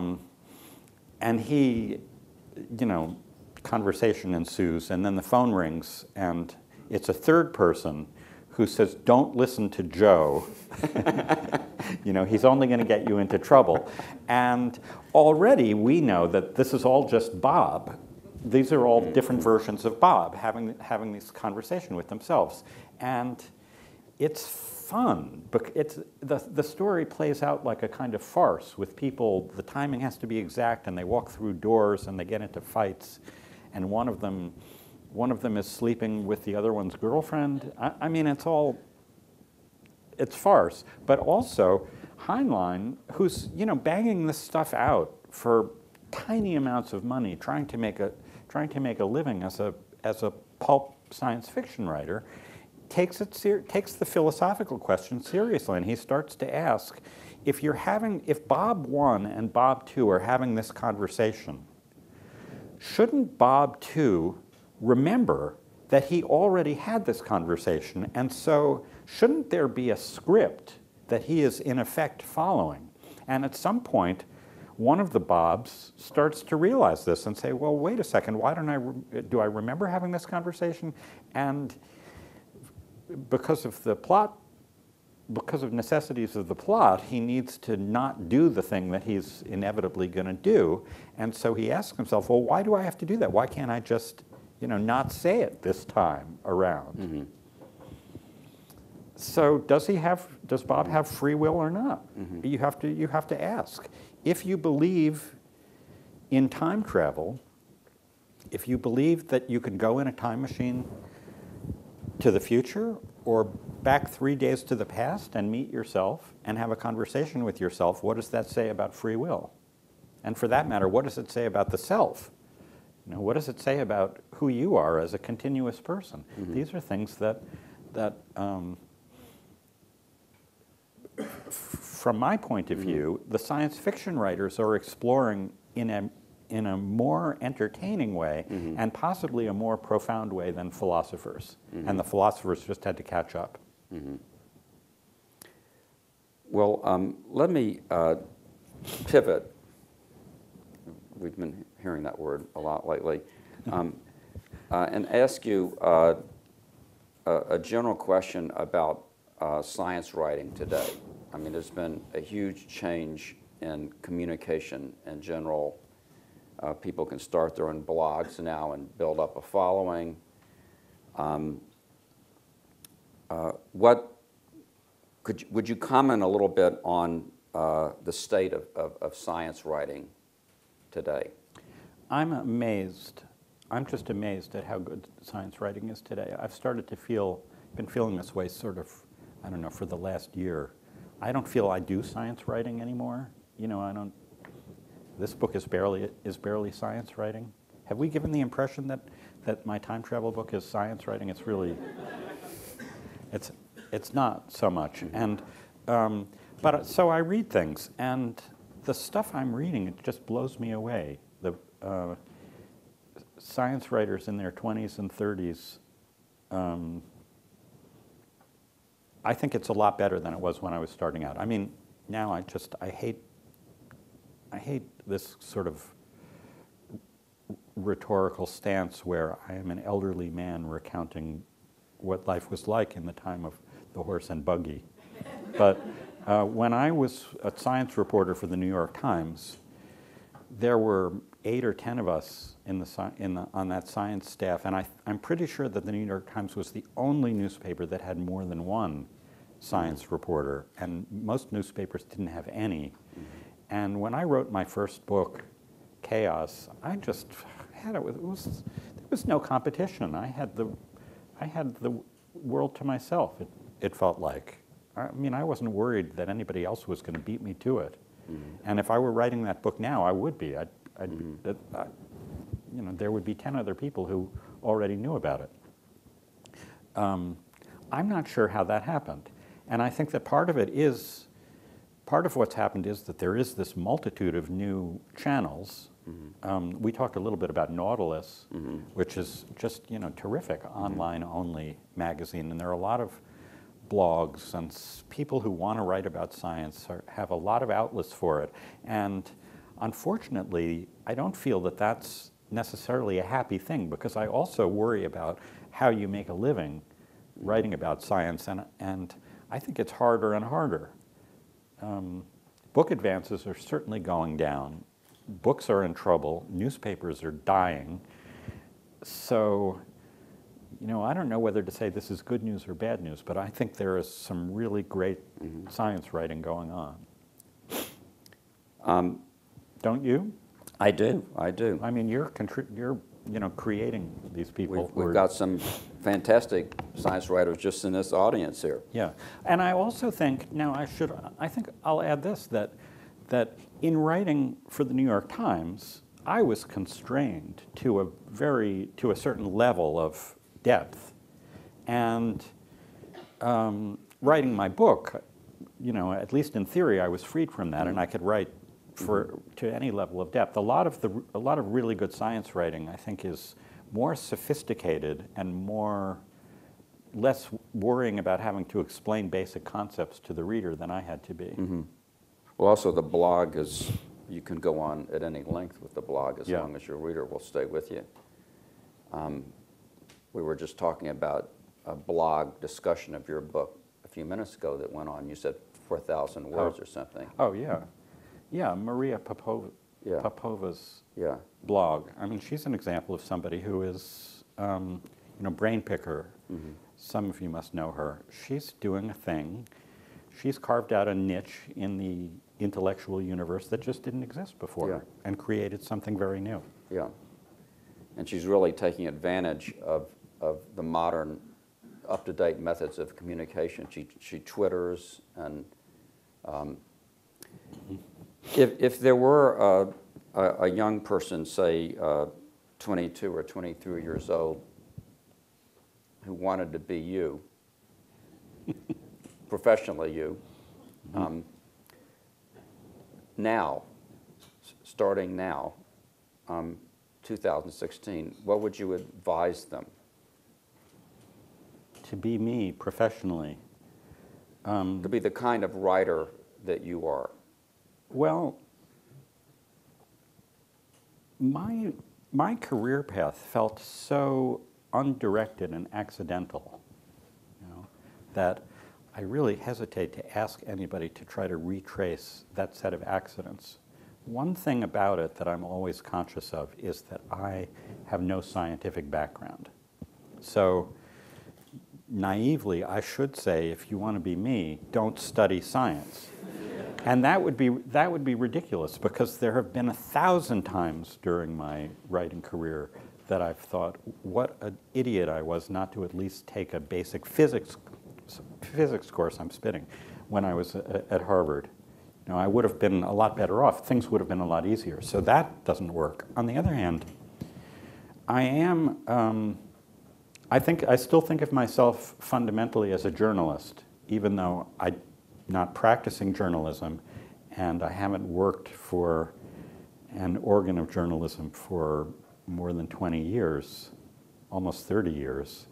he, conversation ensues, and then the phone rings, and it's a third person who says, don't listen to Joe. He's only going to get you into trouble. And already we know that this is all just Bob. These are all different versions of Bob having this conversation with themselves. And it's fun. The story plays out like a kind of farce with people. The timing has to be exact, and they walk through doors, and they get into fights, and one of them is sleeping with the other one's girlfriend. I mean, it's farce. But also, Heinlein, who's banging this stuff out for tiny amounts of money, trying to make a living as a pulp science fiction writer, takes the philosophical question seriously, and he starts to ask, if Bob 1 and Bob 2 are having this conversation, shouldn't Bob 2 remember that he already had this conversation, and so shouldn't there be a script that he is in effect following? And at some point, one of the Bobs starts to realize this and say, well, wait a second, why do I remember having this conversation? And because of the plot, because of necessities of the plot, he needs to not do the thing that he's inevitably going to do. And so he asks himself, well, why do I have to do that? Why can't I just, not say it this time around? Mm-hmm. So does Bob have free will or not? Mm-hmm. You have to ask. If you believe in time travel, if you believe that you can go in a time machine to the future or back 3 days to the past and meet yourself and have a conversation with yourself, what does that say about free will? And for that matter, what does it say about the self? You know, what does it say about who you are as a continuous person? Mm-hmm. These are things that from my point of view, the science fiction writers are exploring in a more entertaining way and possibly a more profound way than philosophers. And the philosophers just had to catch up. Well, let me pivot. We've been hearing that word a lot lately. And ask you a general question about science writing today. I mean, there's been a huge change in communication in general. People can start their own blogs now and build up a following. Would you comment a little bit on the state of science writing today? I'm amazed. I'm just amazed at how good science writing is today. I've started to been feeling this way sort of, I don't know, for the last year. I don't feel I do science writing anymore. You know, this book is barely science writing. Have we given the impression that my time travel book is science writing? It's really, it's not so much. And, so I read things, and the stuff I'm reading, it just blows me away. The science writers in their 20s and 30s, I think it's a lot better than it was when I was starting out. I mean, now I hate this sort of rhetorical stance where I am an elderly man recounting what life was like in the time of the horse and buggy. But when I was a science reporter for the New York Times, there were 8 or 10 of us on that science staff, and I'm pretty sure that the New York Times was the only newspaper that had more than one science reporter, and most newspapers didn't have any. And when I wrote my first book, Chaos, I just had there was no competition. I had the world to myself. It felt like. I mean, I wasn't worried that anybody else was going to beat me to it. And if I were writing that book now, I would be. You know, there would be 10 other people who already knew about it. I'm not sure how that happened. And I think that part of what's happened is that there is this multitude of new channels. We talked a little bit about Nautilus, which is just, you know, terrific online-only magazine. And there are a lot of blogs and people who want to write about science have a lot of outlets for it. And unfortunately, I don't feel that that's necessarily a happy thing, because I also worry about how you make a living writing about science, and I think it's harder and harder. Book advances are certainly going down. Books are in trouble. Newspapers are dying. So, you know, I don't know whether to say this is good news or bad news, but I think there is some really great science writing going on. Don't you? I do. I mean, you're you know, creating these people. We've got some fantastic science writers just in this audience here. Yeah, and I also think, I think I'll add this, that in writing for the New York Times, I was constrained to a certain level of depth. And writing my book, you know, at least in theory, I was freed from that, and I could write to any level of depth. A lot of really good science writing, I think, is more sophisticated and less worrying about having to explain basic concepts to the reader than I had to be. Well, also the blog is, you can go on at any length with the blog as long as your reader will stay with you. We were just talking about a blog discussion of your book a few minutes ago that went on, you said 4,000 words or something. Oh, yeah. Yeah, Maria Popova's blog. I mean, she's an example of somebody who is, you know, brain picker. Some of you must know her. She's doing a thing. she's carved out a niche in the intellectual universe that just didn't exist before, Yeah. and created something very new. Yeah. And she's really taking advantage of the modern, up-to-date methods of communication. She Twitters, and if there were a young person, say 22 or 23 years old, who wanted to be you, professionally you, now, starting now, 2016, what would you advise them? To be me professionally. To be the kind of writer that you are? Well, my career path felt so undirected and accidental, that I really hesitate to ask anybody to try to retrace that set of accidents. One thing about it that I'm always conscious of is that I have no scientific background. So naively, I should say, if you want to be me, don't study science. And that would be ridiculous, because there have been 1,000 times during my writing career that I've thought, what an idiot I was not to at least take a basic physics course, I'm spitting, when I was at Harvard. I would have been a lot better off. Things would have been a lot easier. So that doesn't work. On the other hand, I still think of myself fundamentally as a journalist, even though I'm not practicing journalism, and I haven't worked for an organ of journalism for more than 20 years, almost 30 years.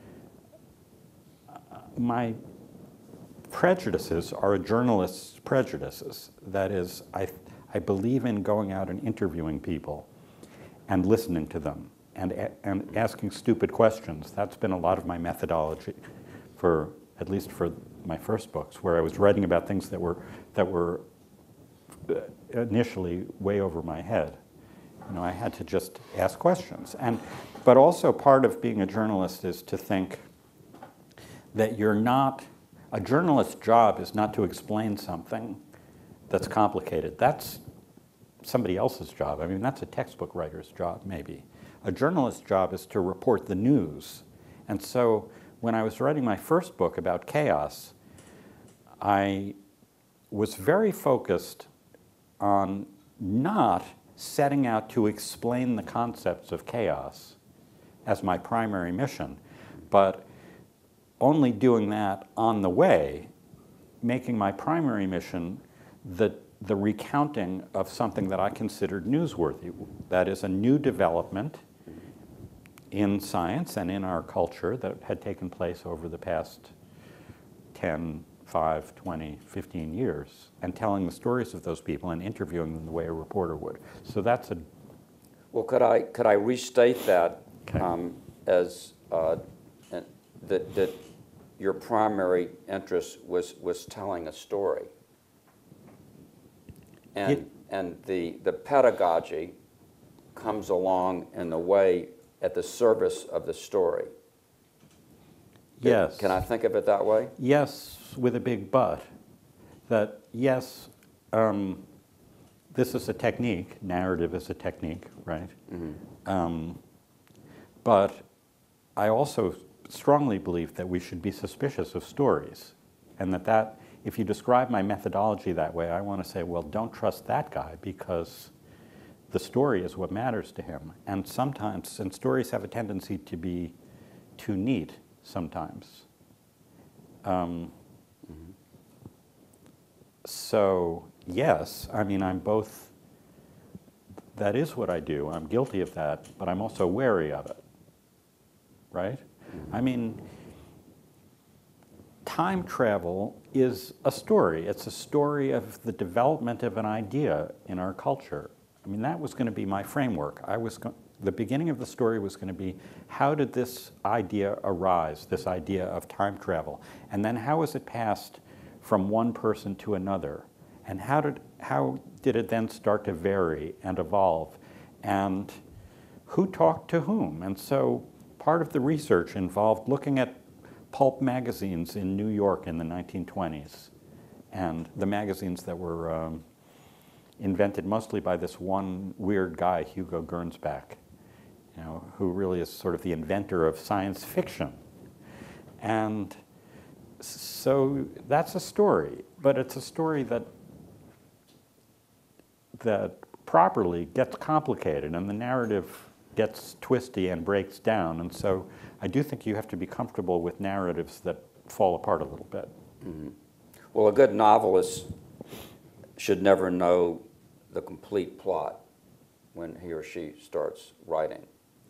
My prejudices are a journalist's prejudices. That is, I believe in going out and interviewing people and listening to them and asking stupid questions. That's been a lot of my methodology, at least for my first books, where I was writing about things that were initially way over my head. I had to just ask questions. But also part of being a journalist is to think that a journalist's job is not to explain something that's complicated. That's somebody else's job. I mean, that's a textbook writer's job, maybe. A journalist's job is to report the news. And so when I was writing my first book about chaos, I was very focused on not setting out to explain the concepts of chaos as my primary mission, but only doing that on the way, making my primary mission the recounting of something that I considered newsworthy. That is a new development in science and in our culture that had taken place over the past 10, 5, 20, 15 years, and telling the stories of those people and interviewing them the way a reporter would. So that's a... Well, could I restate that as that your primary interest was telling a story, and the pedagogy comes along in the way at the service of the story. Yes. Can I think of it that way? Yes, with a big but. That yes, this is a technique. Narrative is a technique, right? Mm-hmm. But I also strongly believe that we should be suspicious of stories, and that if you describe my methodology that way, I want to say, well, don't trust that guy, because the story is what matters to him. And sometimes, and stories have a tendency to be too neat sometimes. So yes, I mean, I'm both, that is what I do. I'm guilty of that, but I'm also wary of it, right? I mean, time travel is a story. It's a story of the development of an idea in our culture. I mean, that was going to be my framework. The beginning of the story was going to be, how did this idea arise, this idea of time travel? And then how was it passed from one person to another? And how did it then start to vary and evolve? And who talked to whom? And so part of the research involved looking at pulp magazines in New York in the 1920s and the magazines that were invented mostly by this one weird guy, Hugo Gernsback, who really is sort of the inventor of science fiction. And so that's a story, but it's a story that properly gets complicated, and the narrative gets twisty and breaks down. And so I do think you have to be comfortable with narratives that fall apart a little bit. Mm-hmm. Well, a good novelist should never know the complete plot when he or she starts writing.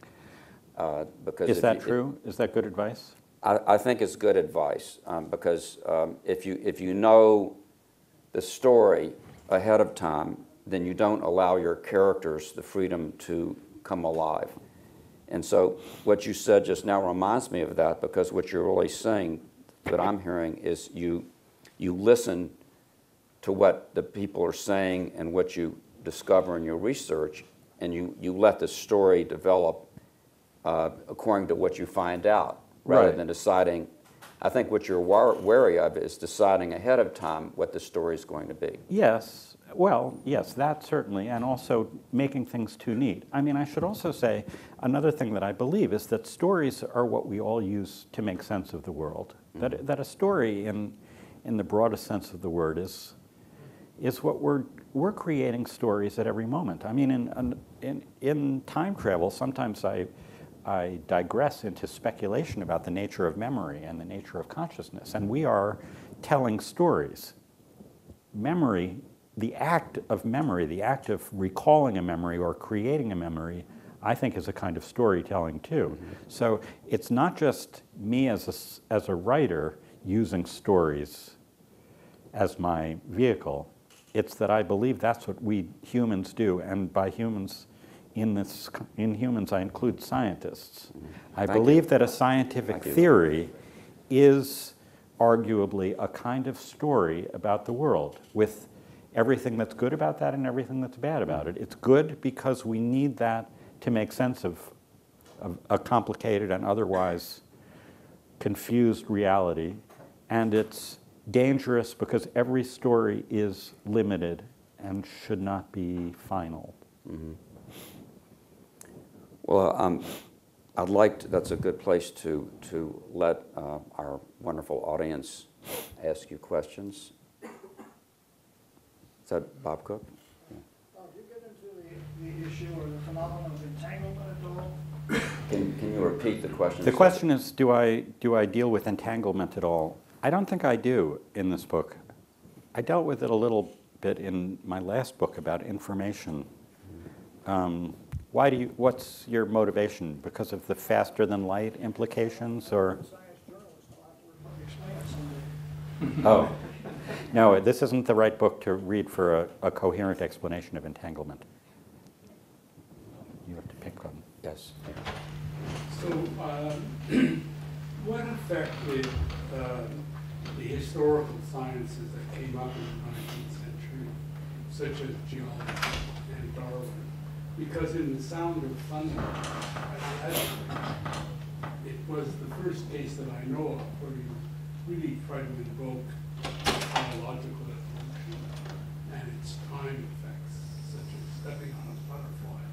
Because is that true? Is that good advice? I think it's good advice, because if you know the story ahead of time, then you don't allow your characters the freedom to come alive. And so what you said just now reminds me of that, because what you're really saying, that I'm hearing, is you listen to what the people are saying and what you discover in your research, and you let the story develop according to what you find out, rather than deciding. I think what you're wary of is deciding ahead of time what the story is going to be. Yes. Well, yes, that certainly, and also making things too neat. I mean, I should also say another thing that I believe is that stories are what we all use to make sense of the world. Mm-hmm. That a story, in the broadest sense of the word, is what we're creating stories at every moment. I mean, in time travel, sometimes I digress into speculation about the nature of memory and the nature of consciousness, and we are telling stories. Memory. The act of memory, the act of recalling a memory or creating a memory, I think is a kind of storytelling too. Mm-hmm. So it's not just me as a writer using stories as my vehicle. It's that I believe that's what we humans do, and by humans, in humans I include scientists. Mm-hmm. I believe that a scientific theory is arguably a kind of story about the world, with everything that's good about that and everything that's bad about it. It's good because we need that to make sense of a complicated and otherwise confused reality. And it's dangerous because every story is limited and should not be final. Mm-hmm. Well, I'd like to, that's a good place to let our wonderful audience ask you questions. Is that Bob Cook? Yeah. Do you get into the issue or the phenomenon of entanglement at all? Can you repeat the question? The question is, do I deal with entanglement at all? I don't think I do in this book. I dealt with it a little bit in my last book about information. What's your motivation? Because of the faster than light implications, or? Science journalist, I'll have to explain it someday. Oh. No, this isn't the right book to read for a coherent explanation of entanglement. You have to pick one. Yes. So, what effect did the historical sciences that came up in the 19th century, such as geology and Darwin? Because in The Sound of Thunder, it was the first case that I know of where you really tried to invoke biological evolution and its time effects, such as stepping on a butterfly.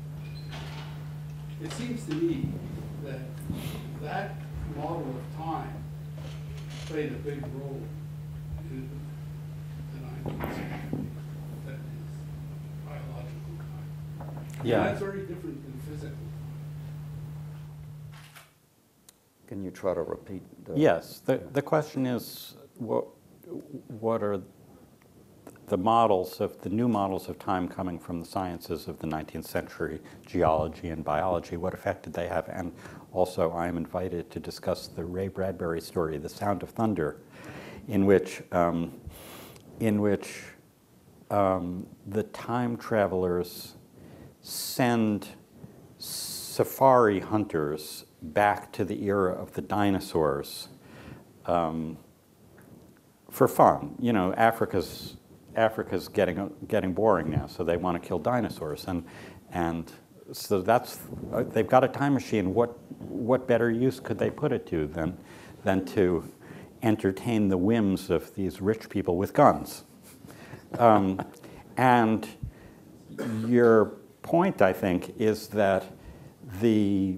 It seems to me that model of time played a big role in the 19th century. That is biological time. Yeah. And that's very different than physical time. Can you try to repeat? Yes. The question is, what are the new models of time coming from the sciences of the 19th century, geology and biology? What effect did they have? And also, I am invited to discuss the Ray Bradbury story, The Sound of Thunder, in which the time travelers send safari hunters back to the era of the dinosaurs for fun. You know, Africa's getting boring now, so they want to kill dinosaurs, and so they've got a time machine. What better use could they put it to than to entertain the whims of these rich people with guns. And your point, I think, is that the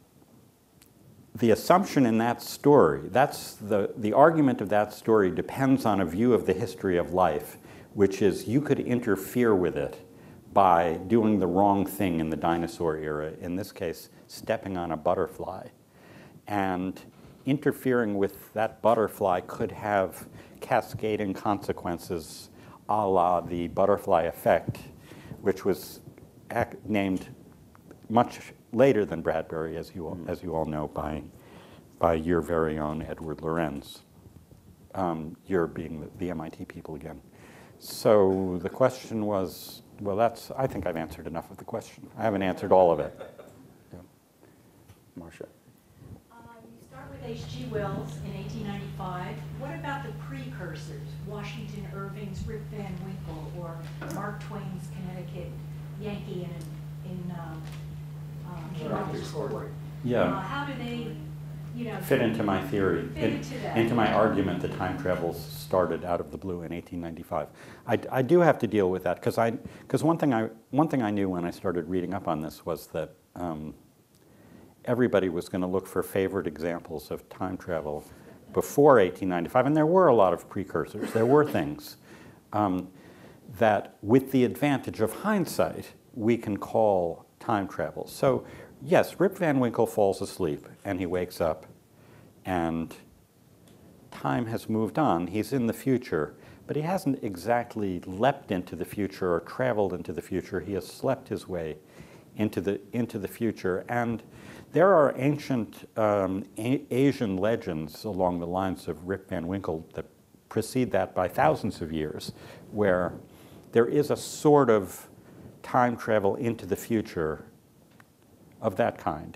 assumption in that story, that's the argument of that story depends on a view of the history of life, which is you could interfere with it by doing the wrong thing in the dinosaur era, in this case, stepping on a butterfly. And interfering with that butterfly could have cascading consequences a la the butterfly effect, which was named much later than Bradbury, as you all know, by your very own Edward Lorenz. You're being the MIT people again. So the question was, well, I think I've answered enough of the question. I haven't answered all of it. Yeah. Marcia. You start with H.G. Wells in 1895. What about the precursors? Washington Irving's Rip Van Winkle or Mark Twain's Connecticut Yankee in King Arthur's Court? Yeah. How do they, fit into my theory, into my argument that time travel started out of the blue in 1895. I do have to deal with that because one thing I knew when I started reading up on this was that everybody was going to look for favorite examples of time travel before 1895, and there were a lot of precursors. There were things that, with the advantage of hindsight, we can call time travel. So, yes, Rip Van Winkle falls asleep, and he wakes up, and time has moved on. He's in the future, but he hasn't exactly leapt into the future or traveled into the future. He has slept his way into the future. And there are ancient Asian legends along the lines of Rip Van Winkle that precede that by thousands of years, where there is a sort of time travel into the future of that kind.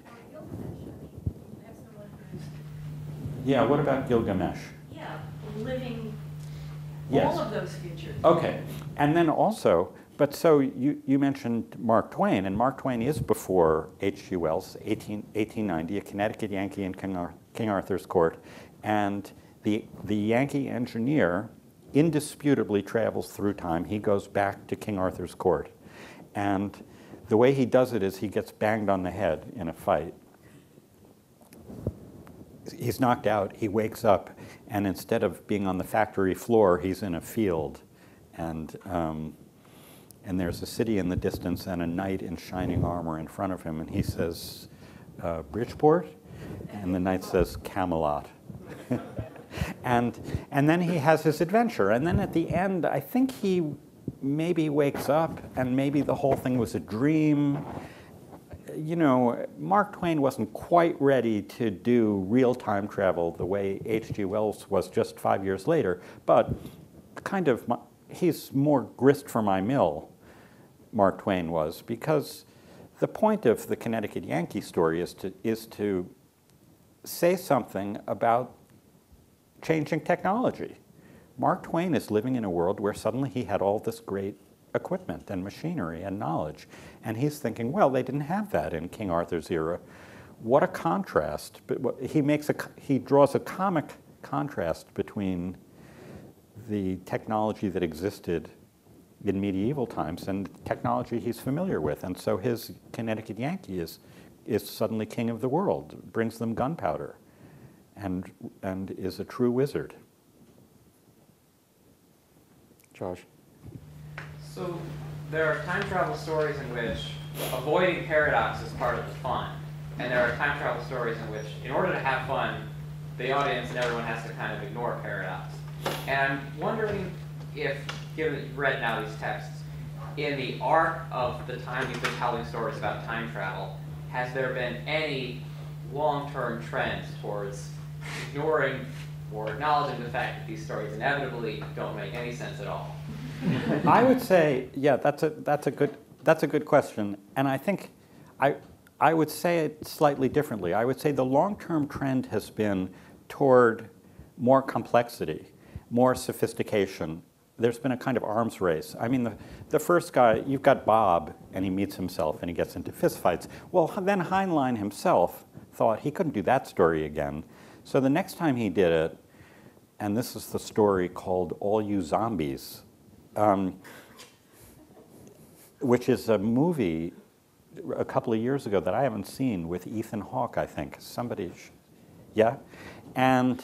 Yeah, what about Gilgamesh? Yeah, living Yes. all of those futures. Okay, and then also, but so you mentioned Mark Twain, and Mark Twain is before H.G. Wells, 1890, a Connecticut Yankee in King Arthur's Court, and the Yankee engineer indisputably travels through time. He goes back to King Arthur's Court, and the way he does it is he gets banged on the head in a fight. He's knocked out, he wakes up, and instead of being on the factory floor, he's in a field. And there's a city in the distance and a knight in shining armor in front of him. And he says, Bridgeport? And the knight says, Camelot. and then he has his adventure. And then at the end, I think he maybe wakes up and maybe the whole thing was a dream. Mark Twain wasn't quite ready to do real time travel the way H.G. Wells was just 5 years later, but he's more grist for my mill, Mark Twain was, because the point of the Connecticut Yankee story is to say something about changing technology. Mark Twain is living in a world where suddenly he had all this great equipment and machinery and knowledge. And he's thinking, well, they didn't have that in King Arthur's era. What a contrast. But he draws a comic contrast between the technology that existed in medieval times and the technology he's familiar with. And so his Connecticut Yankee is suddenly king of the world, brings them gunpowder, and is a true wizard. Josh? So there are time travel stories in which avoiding paradox is part of the fun. And there are time travel stories in which, in order to have fun, the audience and everyone has to kind of ignore paradox. And I'm wondering if, given that you've read now these texts, in the arc of the time you've been telling stories about time travel, has there been any long-term trends towards ignoring or acknowledging the fact that these stories inevitably don't make any sense at all? I would say, yeah, that's a good question, and I think I would say it slightly differently. I would say the long-term trend has been toward more complexity, more sophistication. There's been a kind of arms race. I mean, the first guy, you've got Bob, and he meets himself, and he gets into fistfights. Well, then Heinlein himself thought he couldn't do that story again. So the next time he did it, and this is the story called All You Zombies, which is a movie a couple of years ago that I haven't seen with Ethan Hawke, I think. Yeah? And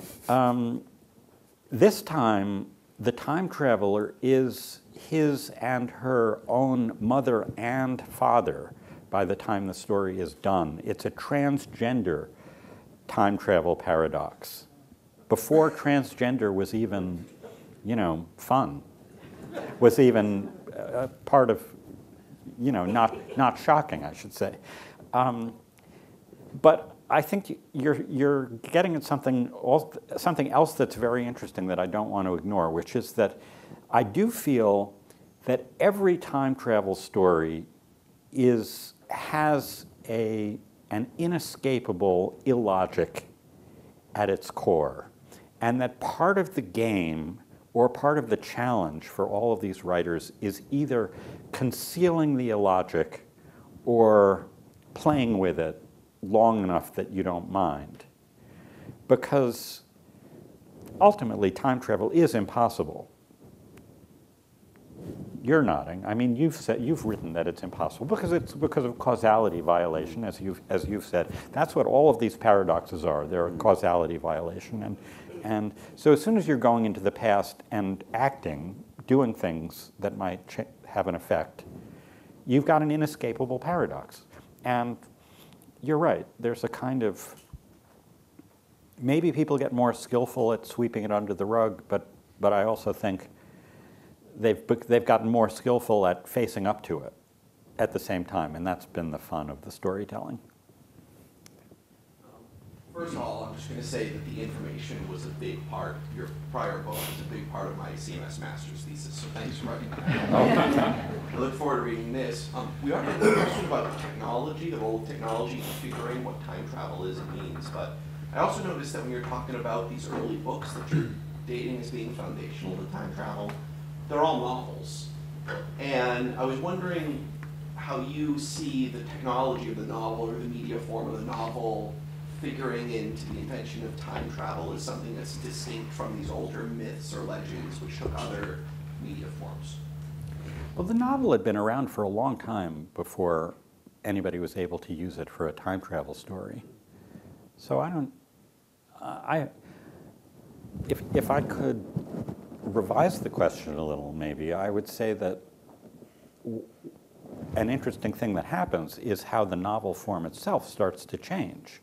this time, the time traveler is his and her own mother and father by the time the story is done. It's a transgender time travel paradox. Before transgender was even, fun, was even part of, not shocking, I should say. But I think you're getting at something else that's very interesting that I don't want to ignore, which is that I do feel that every time travel story has an inescapable illogic at its core, and that part of the game or part of the challenge for all of these writers is either concealing the illogic or playing with it long enough that you don't mind. Because ultimately, time travel is impossible. You're nodding. I mean, you've written that it's impossible because of causality violation, as you've said. That's what all of these paradoxes are. They're a causality violation, and so as soon as you're going into the past and acting, doing things that might have an effect, you've got an inescapable paradox. And you're right. There's a kind of, maybe people get more skillful at sweeping it under the rug, but I also think they've gotten more skillful at facing up to it at the same time, and that's been the fun of the storytelling. First of all, I'm just going to say that the information was a big part. Your prior book was a big part of my CMS master's thesis, so thanks for writing that. I look forward to reading this. We are getting a question about technology, the role of technology in figuring what time travel is and means, but I also noticed that when you're talking about these early books that you're dating as being foundational to time travel, they're all novels. And I was wondering how you see the technology of the novel or the media form of the novel figuring into the invention of time travel as something that's distinct from these older myths or legends which took other media forms. Well, the novel had been around for a long time before anybody was able to use it for a time travel story. So if I could revise the question a little, maybe, I would say that an interesting thing that happens is how the novel form itself starts to change.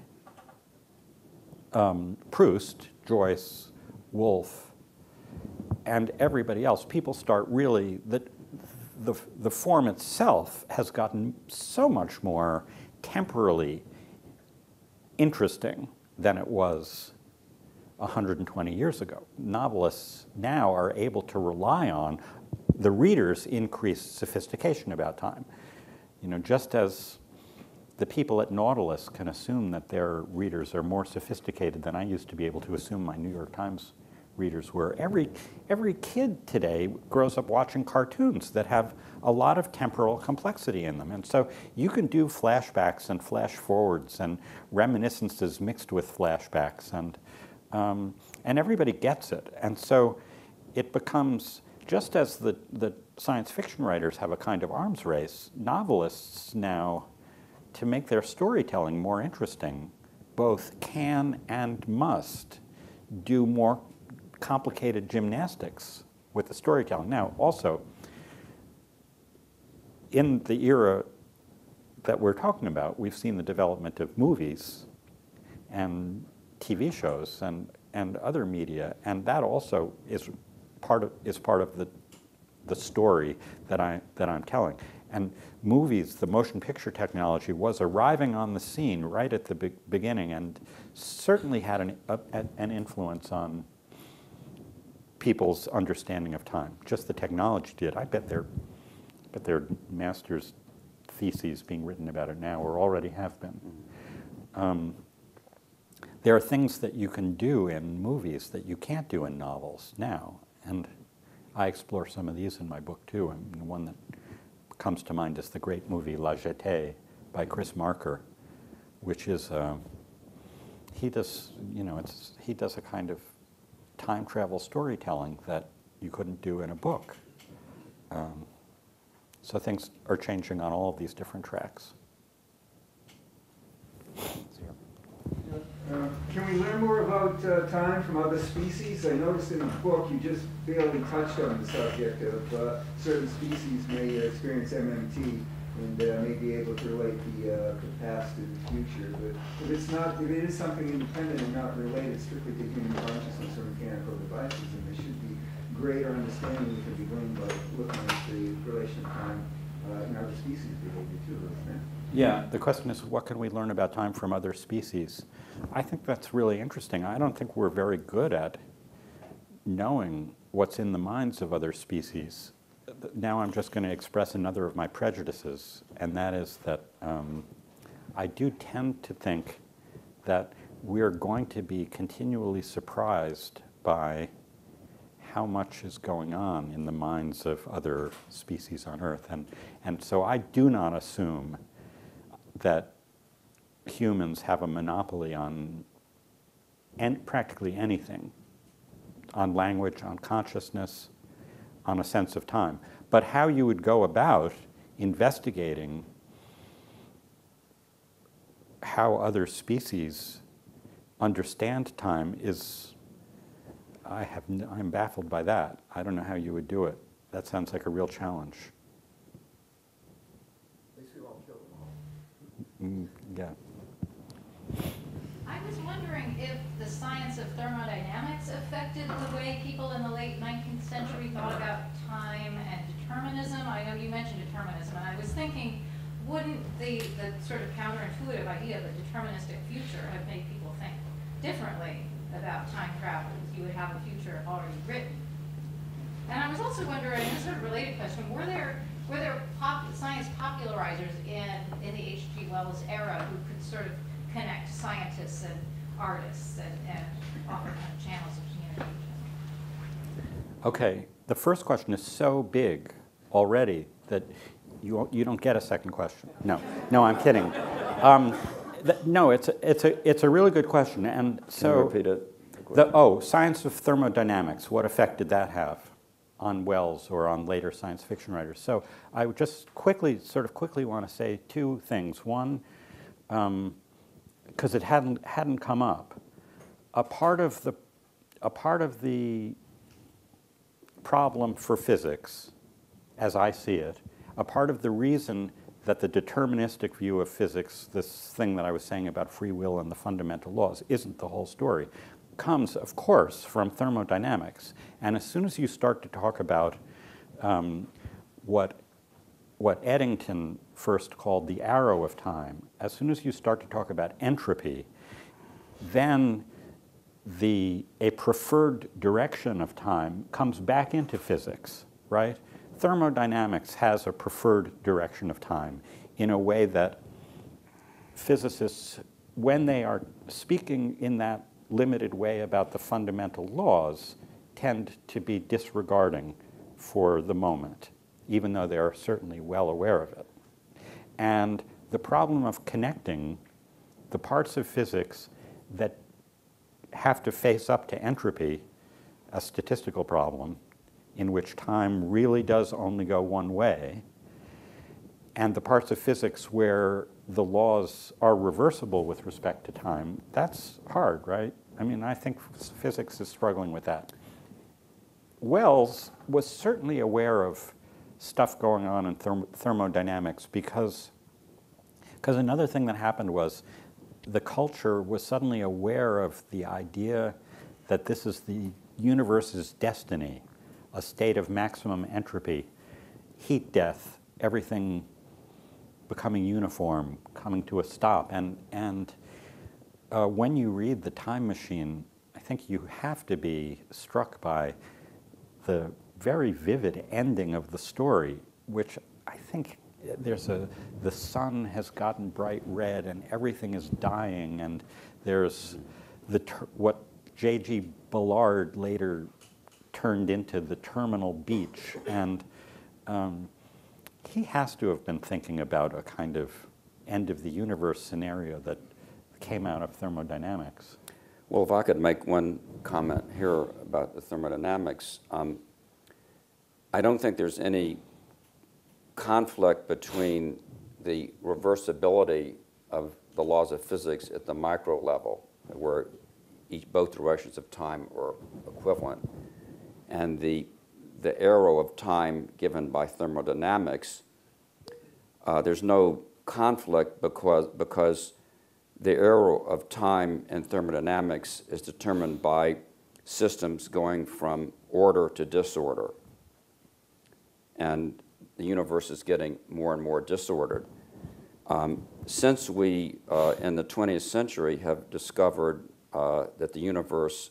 Proust, Joyce, Woolf, and everybody else, people start really, the form itself has gotten so much more temporally interesting than it was 120 years ago. Novelists now are able to rely on the reader's increased sophistication about time. Just as the people at Nautilus can assume that their readers are more sophisticated than I used to be able to assume my New York Times readers were. Every kid today grows up watching cartoons that have a lot of temporal complexity in them. And so you can do flashbacks and flash forwards and reminiscences mixed with flashbacks, and everybody gets it. And so it becomes, just as the science fiction writers have a kind of arms race, novelists now, to make their storytelling more interesting, both can and must do more complicated gymnastics with the storytelling. Now, also, in the era that we're talking about, we've seen the development of movies and TV shows and other media, and that also is part of the story that I'm telling. And movies, the motion picture technology, was arriving on the scene right at the beginning, and certainly had an influence on people's understanding of time. Just the technology did. I bet there are master's theses being written about it now, or already have been. There are things that you can do in movies that you can't do in novels now, and I explore some of these in my book too. And the one that comes to mind is the great movie La Jetée by Chris Marker, which is he does a kind of time travel storytelling that you couldn't do in a book. So things are changing on all of these different tracks. Can we learn more about time from other species? I noticed in the book you just barely touched on the subject of certain species may experience MMT and may be able to relate the past to the future. But if it is something independent and not related strictly to human consciousness or mechanical devices, then there should be greater understanding we can be gleaned by looking at the relation of time in other species behavior too, isn't it? Yeah, the question is, what can we learn about time from other species? I think that's really interesting. I don't think we're very good at knowing what's in the minds of other species. Now I'm just going to express another of my prejudices, and that is that I do tend to think that we're going to be continually surprised by how much is going on in the minds of other species on Earth. And so I do not assume that humans have a monopoly on practically anything, on language, on consciousness, on a sense of time. But how you would go about investigating how other species understand time is, I'm baffled by that. I don't know how you would do it. That sounds like a real challenge. Yeah. I was wondering if the science of thermodynamics affected the way people in the late 19th century thought about time and determinism. I know you mentioned determinism, and I was thinking, wouldn't the sort of counterintuitive idea of a deterministic future have made people think differently about time travel if you would have a future already written? And I was also wondering, a sort of related question, were there science popularizers in the H.G. Wells era who could sort of connect scientists and artists and offer kind of channels of communication? Okay, the first question is so big already that you don't get a second question. No, I'm kidding. No, it's a really good question, and so can you repeat it? Science of thermodynamics. What effect did that have on Wells or on later science fiction writers? So I would just quickly want to say two things. One, because it hadn't come up. A part of the problem for physics, as I see it, a part of the reason that the deterministic view of physics, this thing that I was saying about free will and the fundamental laws, isn't the whole story, comes, of course, from thermodynamics. And as soon as you start to talk about what Eddington first called the arrow of time, as soon as you start to talk about entropy, then a preferred direction of time comes back into physics, right? Thermodynamics has a preferred direction of time in a way that physicists, when they are speaking in that limited way about the fundamental laws, tend to be disregarding for the moment, even though they are certainly well aware of it. And the problem of connecting the parts of physics that have to face up to entropy, a statistical problem in which time really does only go one way, and the parts of physics where the laws are reversible with respect to time, that's hard, right? I mean, I think physics is struggling with that. Wells was certainly aware of stuff going on in thermodynamics because another thing that happened was the culture was suddenly aware of the idea that this is the universe's destiny, a state of maximum entropy, heat death, everything becoming uniform, coming to a stop. And when you read The Time Machine, I think you have to be struck by the very vivid ending of the story, which I think the sun has gotten bright red and everything is dying, and there's what J.G. Ballard later turned into the terminal beach. And he has to have been thinking about a kind of end of the universe scenario that came out of thermodynamics. Well, if I could make one comment here about the thermodynamics, I don't think there's any conflict between the reversibility of the laws of physics at the micro level, where both directions of time are equivalent, and the arrow of time given by thermodynamics. There's no conflict because the arrow of time in thermodynamics is determined by systems going from order to disorder. And the universe is getting more and more disordered. Since we, in the 20th century, have discovered that the universe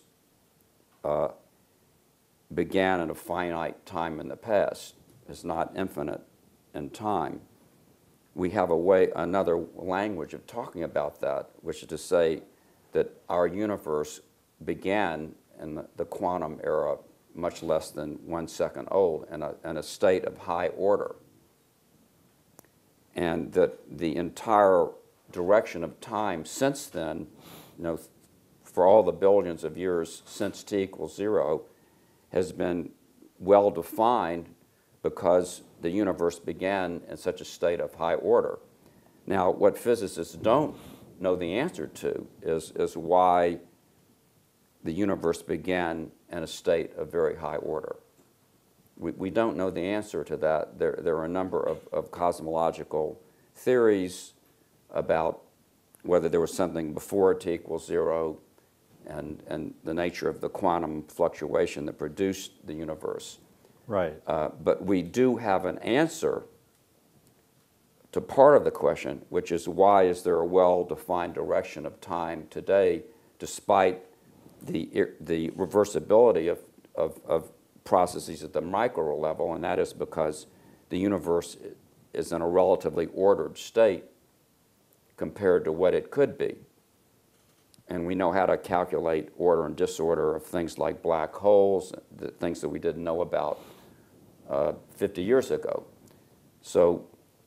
began at a finite time in the past, is not infinite in time, we have another language of talking about that, which is to say that our universe began in the quantum era much less than 1 second old in a state of high order. And that the entire direction of time since then, for all the billions of years since t equals 0, has been well defined because the universe began in such a state of high order. Now, what physicists don't know the answer to is why the universe began in a state of very high order. We don't know the answer to that. There are a number of cosmological theories about whether there was something before t equals 0 and the nature of the quantum fluctuation that produced the universe. Right. But we do have an answer to part of the question, which is why is there a well-defined direction of time today, despite the reversibility of processes at the micro level, and that is because the universe is in a relatively ordered state compared to what it could be. And we know how to calculate order and disorder of things like black holes, the things that we didn't know about 50 years ago. So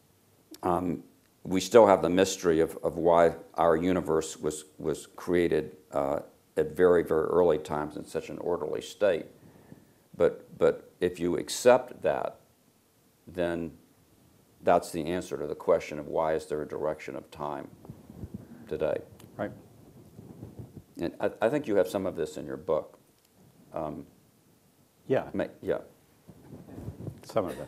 we still have the mystery of why our universe was created at very, very early times in such an orderly state. But if you accept that, then that's the answer to the question of why is there a direction of time today. Right. And I think you have some of this in your book. Yeah. Yeah. Some of it.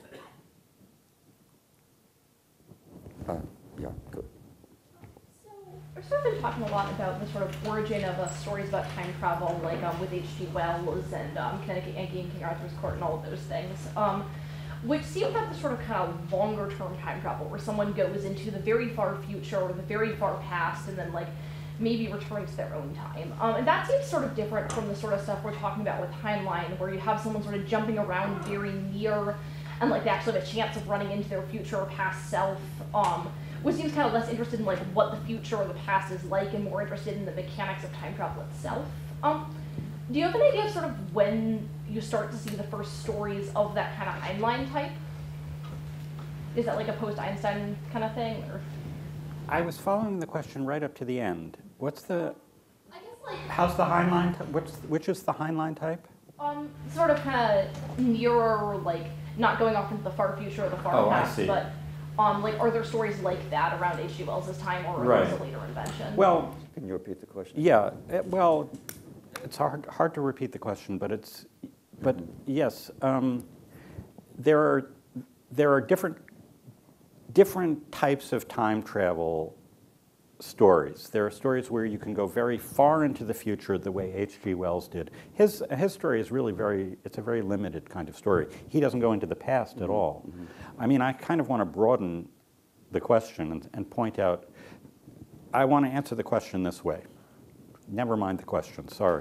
Yeah, good. So we've sort of been talking a lot about the sort of origin of stories about time travel, like with H.G. Wells and Connecticut Yankee and King Arthur's Court and all of those things, which seem to have the sort of kind of longer term time travel where someone goes into the very far future or the very far past and then like maybe returns to their own time. And that seems sort of different from the sort of stuff we're talking about with timeline, where you have someone sort of jumping around very near and like they actually have a chance of running into their future or past self, which seems kind of less interested in like what the future or the past is like and more interested in the mechanics of time travel itself. Do you have an idea of sort of when you start to see the first stories of that kind of timeline type? Is that like a post-Einstein kind of thing? Or? I was following the question right up to the end. What's the, I guess like, how's the Heinlein, which is the Heinlein type? Sort of kind of nearer, like not going off into the far future or the far past, but like are there stories like that around H.G. Wells' time, or are those a later invention? Well, can you repeat the question? Yeah, well, it's hard to repeat the question, but yes, there are different types of time travel stories. There are stories where you can go very far into the future the way H.G. Wells did. His story is really it's a very limited kind of story. He doesn't go into the past at all. Mm-hmm. I mean, I kind of want to broaden the question and point out, I want to answer the question this way. Never mind the question, sorry.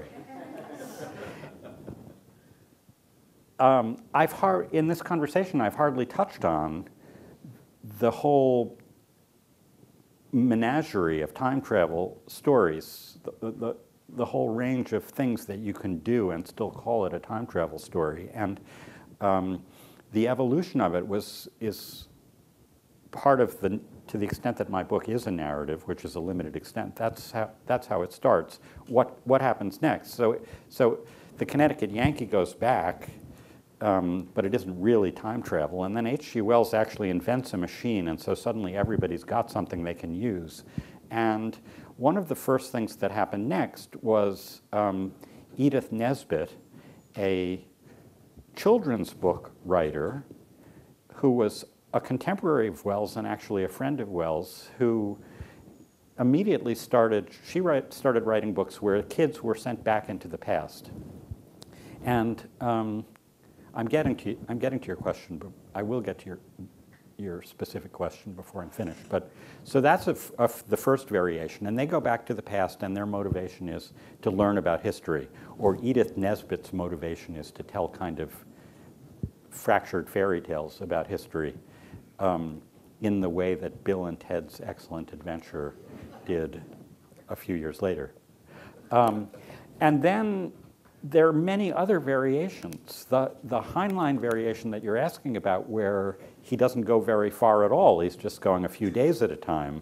In this conversation, I've hardly touched on the whole menagerie of time travel stories, the whole range of things that you can do and still call it a time travel story. And the evolution of it is part of the, to the extent that my book is a narrative, which is a limited extent, that's how it starts. What happens next? So the Connecticut Yankee goes back, but it isn't really time travel. And then H.G. Wells actually invents a machine, and so suddenly everybody's got something they can use. And one of the first things that happened next was Edith Nesbit, a children's book writer who was a contemporary of Wells and actually a friend of Wells, who immediately started writing books where kids were sent back into the past. And I'm getting to your question, but I will get to your specific question before I'm finished. But so that's the first variation, and they go back to the past, and their motivation is to learn about history. Or Edith Nesbit's motivation is to tell kind of fractured fairy tales about history in the way that Bill and Ted's Excellent Adventure did a few years later. And then there are many other variations. The Heinlein variation that you're asking about, where he doesn't go very far at all, he's just going a few days at a time,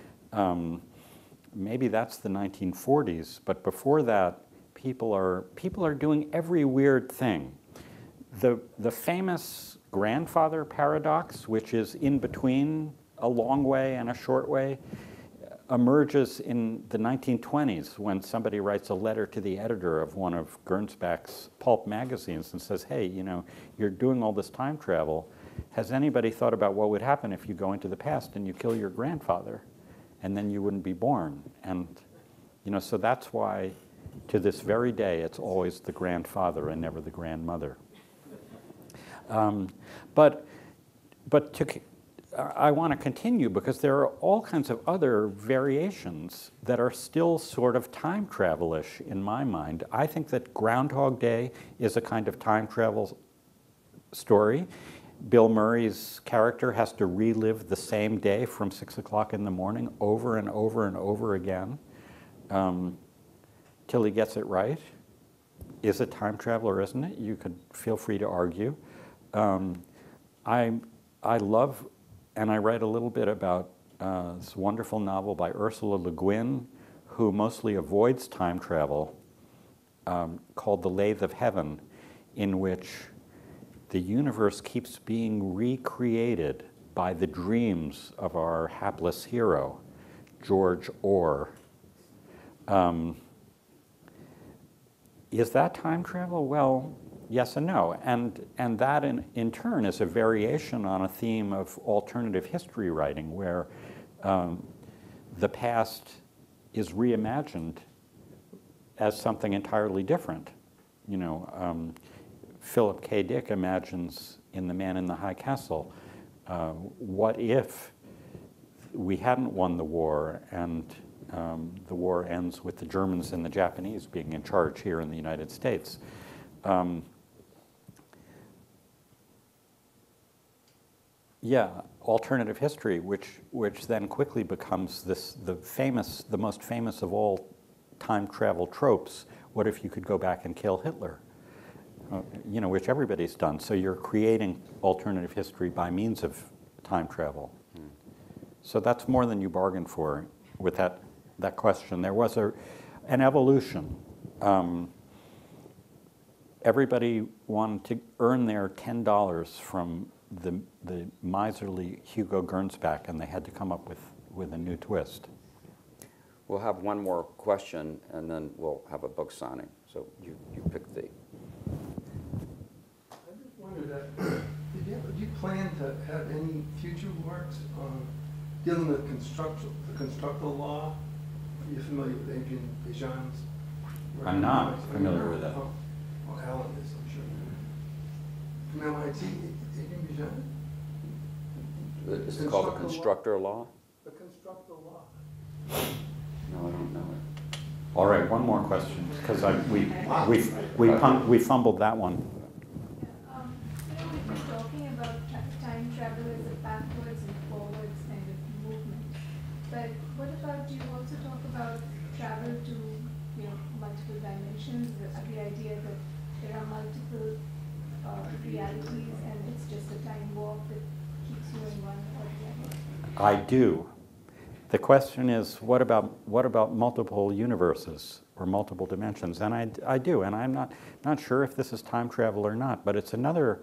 maybe that's the 1940s, but before that, people are doing every weird thing. The famous grandfather paradox, which is in between a long way and a short way, emerges in the 1920s when somebody writes a letter to the editor of one of Gernsback's pulp magazines and says, hey, you know, you're doing all this time travel. Has anybody thought about what would happen if you go into the past and you kill your grandfather, and then you wouldn't be born? And, you know, so that's why to this very day it's always the grandfather and never the grandmother. I want to continue because there are all kinds of other variations that are still sort of time travel-ish in my mind. I think that Groundhog Day is a kind of time travel story. Bill Murray's character has to relive the same day from 6 o'clock in the morning over and over and over again till he gets it right. Is it time travel or isn't it? You could feel free to argue. I love, and I write a little bit about this wonderful novel by Ursula Le Guin, who mostly avoids time travel, called The Lathe of Heaven, in which the universe keeps being recreated by the dreams of our hapless hero, George Orr. Is that time travel? Well, yes and no. And that in turn is a variation on a theme of alternative history writing, where the past is reimagined as something entirely different. You know, Philip K. Dick imagines in The Man in the High Castle, what if we hadn't won the war and the war ends with the Germans and the Japanese being in charge here in the United States? Yeah, alternative history, which then quickly becomes the most famous of all time travel tropes. What if you could go back and kill Hitler? You know, which everybody's done. So you're creating alternative history by means of time travel. So that's more than you bargained for with that question. There was an evolution. Everybody wanted to earn their $10 from the miserly Hugo Gernsback, and they had to come up with a new twist. We'll have one more question, and then we'll have a book signing. So you pick the... I just wondered, do you plan to have any future works dealing with the constructal law? Are you familiar with Adrian Bijan's work? I'm not familiar with that. Well, Alan is, I'm sure. From MIT, Adrian Bijan? Is it called the constructor law? The constructor law. No, I don't know it. All right, one more question, because we fumbled that one. We've been talking about time travel as a backwards and forwards kind of movement. But what about, do you also talk about travel to, you know, multiple dimensions, the idea that there are multiple realities and it's just a time warp that keeps you in one or the other? I do. The question is, what about multiple universes or multiple dimensions? And I do, and I'm not sure if this is time travel or not, but it's another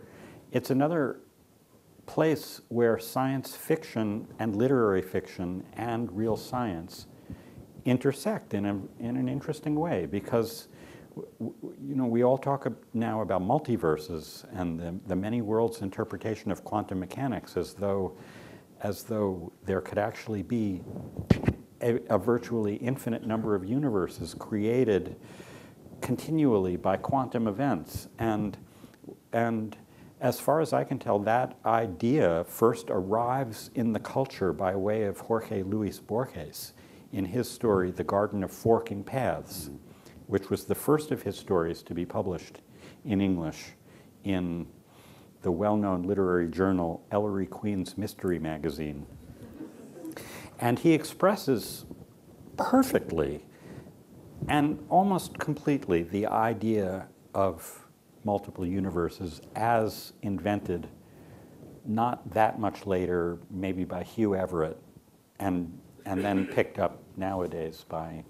place where science fiction and literary fiction and real science intersect in an interesting way, because we all talk now about multiverses and the many worlds interpretation of quantum mechanics as though there could actually be a virtually infinite number of universes created continually by quantum events. And as far as I can tell, that idea first arrives in the culture by way of Jorge Luis Borges in his story, The Garden of Forking Paths, which was the first of his stories to be published in English in the well-known literary journal Ellery Queen's Mystery Magazine. And he expresses perfectly and almost completely the idea of multiple universes as invented not that much later, maybe by Hugh Everett, and then picked up nowadays by...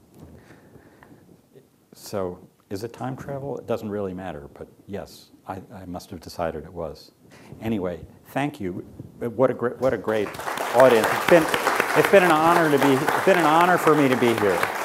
So, is it time travel? It doesn't really matter, but yes, I must have decided it was. Anyway, thank you. What a great audience. It's been an honor for me to be here.